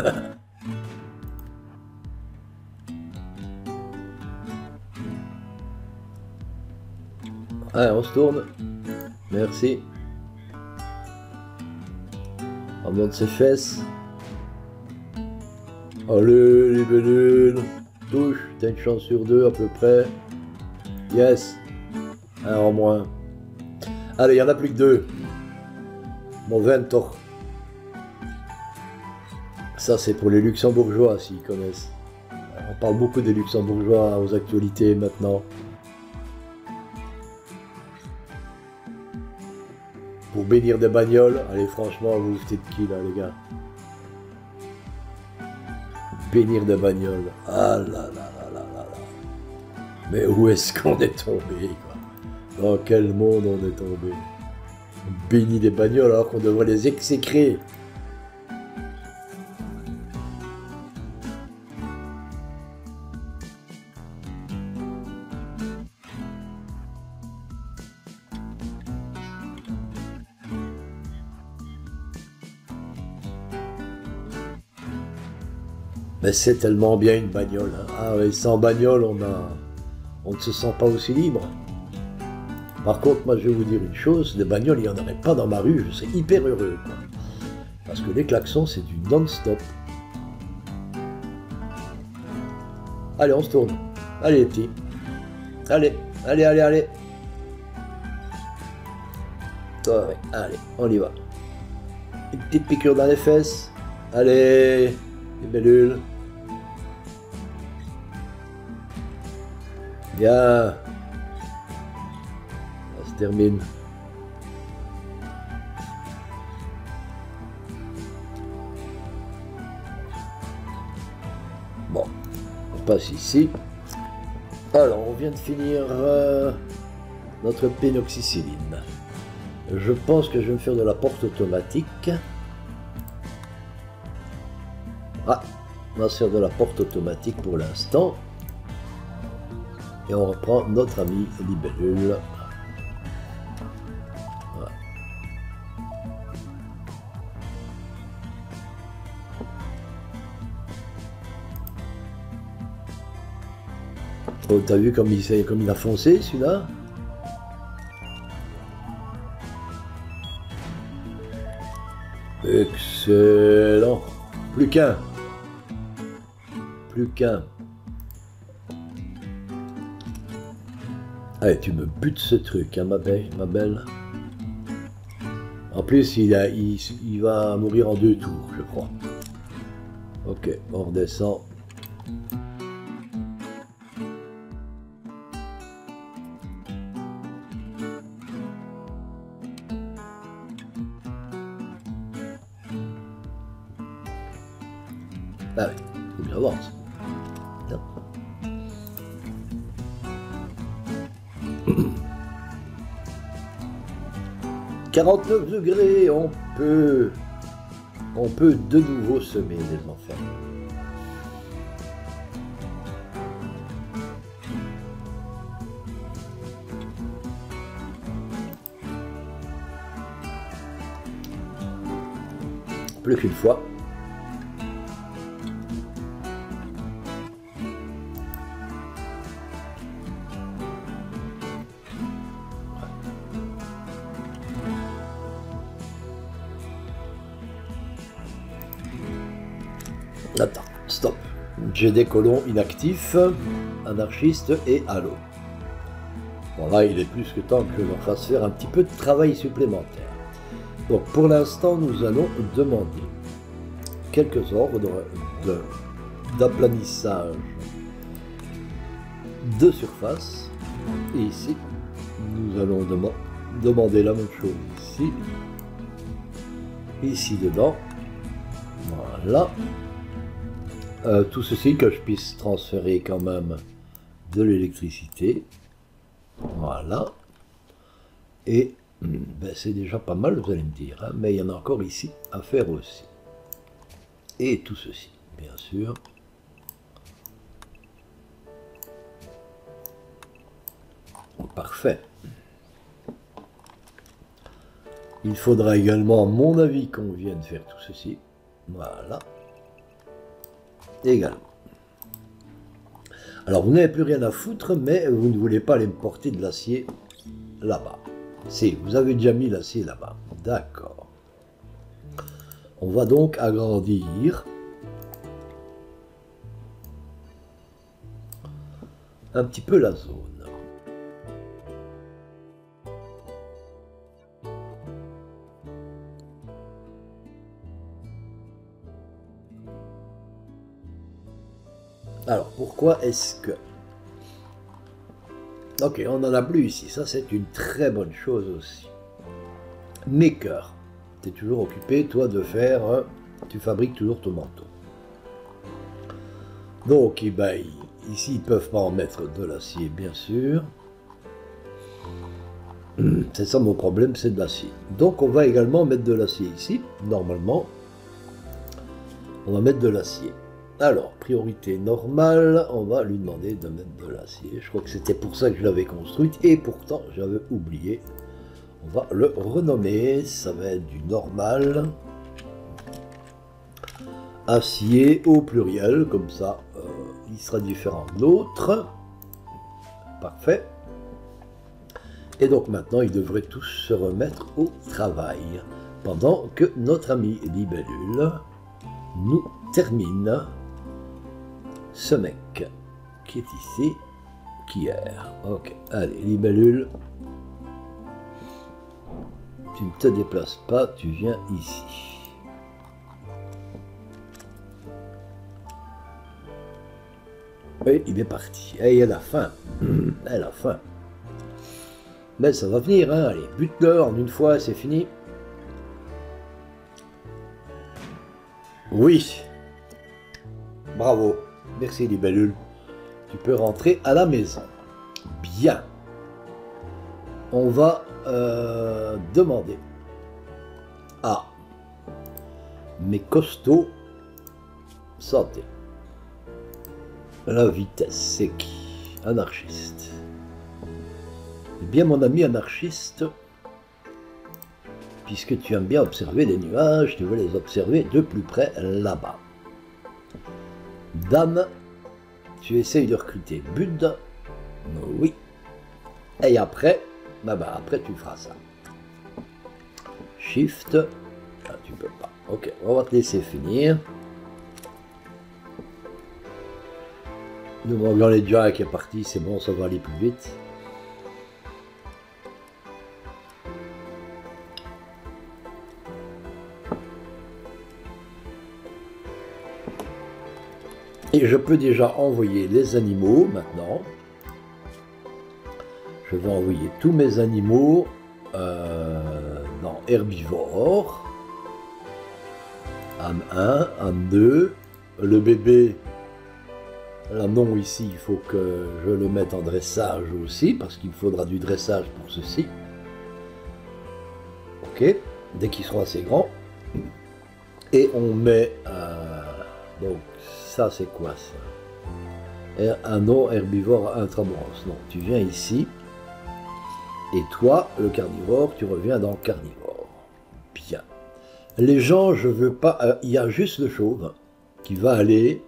Allez, on se tourne. Merci. On monte ses fesses. Allez, les bellules. Touche, t'as une chance sur deux à peu près. Yes. Un en moins. Allez, il n'y en a plus que deux. Mon ventor. Ça, c'est pour les luxembourgeois, s'ils connaissent. On parle beaucoup des luxembourgeois aux actualités maintenant. Pour bénir des bagnoles, allez, franchement, vous vous foutez de qui, là, les gars? Bénir des bagnoles. Ah là là là là là là. Mais où est-ce qu'on est tombé, quoi? Dans quel monde on est tombé? On bénit des bagnoles alors qu'on devrait les exécrer. Mais c'est tellement bien une bagnole. Hein. Ah ouais, sans bagnole, on a, on ne se sent pas aussi libre. Par contre, moi, je vais vous dire une chose, des bagnoles, il n'y en aurait pas dans ma rue, je serais hyper heureux, quoi. Parce que les klaxons, c'est du non-stop. Allez, on se tourne. Allez, les petits. Allez, allez, allez, allez. Ouais, allez, on y va. Une petite piqûre dans les fesses. Allez, les bellules. Bien. Ça se termine. Bon, on passe ici. Alors, on vient de finir euh, notre pénoxycilline. Je pense que je vais me faire de la porte automatique. Ah, on va se faire de la porte automatique pour l'instant. Et on reprend notre ami libellule. Voilà. Oh, t'as vu comme il, comme il a foncé celui-là? Excellent. Plus qu'un. Plus qu'un. Allez, tu me butes ce truc, hein, ma belle, ma belle. En plus, il, a, il, il va mourir en deux tours, je crois. Ok, on redescend. Ah oui, faut bien voir ça. Non. quarante-neuf degrés, on peut, on peut de nouveau semer les enfants. Plus qu'une fois. Attends, stop. J'ai des colons inactifs, anarchistes et halo. Bon là, il est plus que temps que l'on fasse faire un petit peu de travail supplémentaire. Donc pour l'instant, nous allons demander quelques ordres d'aplanissage de, de surface. Et ici, nous allons dem demander la même chose ici. Ici dedans. Voilà. Euh, tout ceci, que je puisse transférer quand même de l'électricité. Voilà. Et ben, c'est déjà pas mal, vous allez me dire, hein, mais il y en a encore ici à faire aussi. Et tout ceci, bien sûr. Parfait. Il faudra également, à mon avis, qu'on vienne faire tout ceci. Voilà. Également. Alors, vous n'avez plus rien à foutre, mais vous ne voulez pas aller me porter de l'acier là-bas. Si, vous avez déjà mis l'acier là-bas. D'accord. On va donc agrandir un petit peu la zone. Alors, pourquoi est-ce que... Ok, on n'en a plus ici, ça c'est une très bonne chose aussi. Maker, tu es toujours occupé, toi, de faire... Euh, tu fabriques toujours ton manteau. Donc, eh ben, ici, ils ne peuvent pas en mettre de l'acier, bien sûr. C'est ça mon problème, c'est de l'acier. Donc, on va également mettre de l'acier ici, normalement. On va mettre de l'acier. Alors, priorité normale, on va lui demander de mettre de l'acier. Je crois que c'était pour ça que je l'avais construite, et pourtant, j'avais oublié. On va le renommer, ça va être du normal. Acier au pluriel, comme ça, euh, il sera différent de l'autre. Parfait. Et donc maintenant, ils devraient tous se remettre au travail, pendant que notre ami Libellule nous termine ce mec qui est ici, qui est. Ok, allez, Libellule, tu ne te déplaces pas, tu viens ici. Et il est parti. Et il a la faim. Elle a faim. Mais ça va venir, hein. Allez, bute-le en une fois, c'est fini. Oui. Bravo. Merci, libellule. Tu peux rentrer à la maison. Bien. On va euh, demander à mes costauds santé. La vitesse, c'est qui? Anarchiste. Eh bien, mon ami anarchiste, puisque tu aimes bien observer les nuages, tu veux les observer de plus près là-bas. Dan, tu essayes de recruter Bud. Oui. Et après, bah bah après tu feras ça. Shift. Ah, tu peux pas. Ok, on va te laisser finir. Nous voyons les déjà qui est parti, c'est bon, ça va aller plus vite. Et je peux déjà envoyer les animaux maintenant. Je vais envoyer tous mes animaux euh, dans herbivore. Âme un, âme deux. Le bébé, là non, ici, il faut que je le mette en dressage aussi, parce qu'il faudra du dressage pour ceci. Ok, dès qu'ils seront assez grands. Et on met... Euh, donc, ça c'est quoi ça? Un non herbivore intramuros. Non, tu viens ici. Et toi, le carnivore, tu reviens dans carnivore. Bien. Les gens, je veux pas... Euh, il y a juste le chauve qui va aller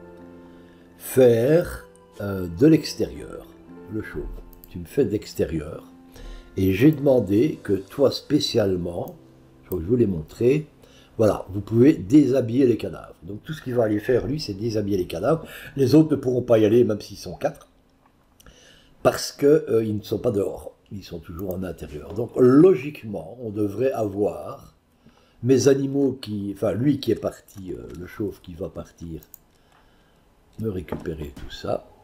faire euh, de l'extérieur. Le chauve. Tu me fais de l'extérieur. Et j'ai demandé que toi spécialement, je crois que je vous l'ai montré, voilà, vous pouvez déshabiller les cadavres. Donc tout ce qu'il va aller faire, lui, c'est déshabiller les cadavres. Les autres ne pourront pas y aller, même s'ils sont quatre, parce qu'ils euh, ne sont pas dehors. Ils sont toujours en intérieur. Donc logiquement, on devrait avoir mes animaux qui... Enfin, lui qui est parti, euh, le chauve qui va partir, me récupérer tout ça.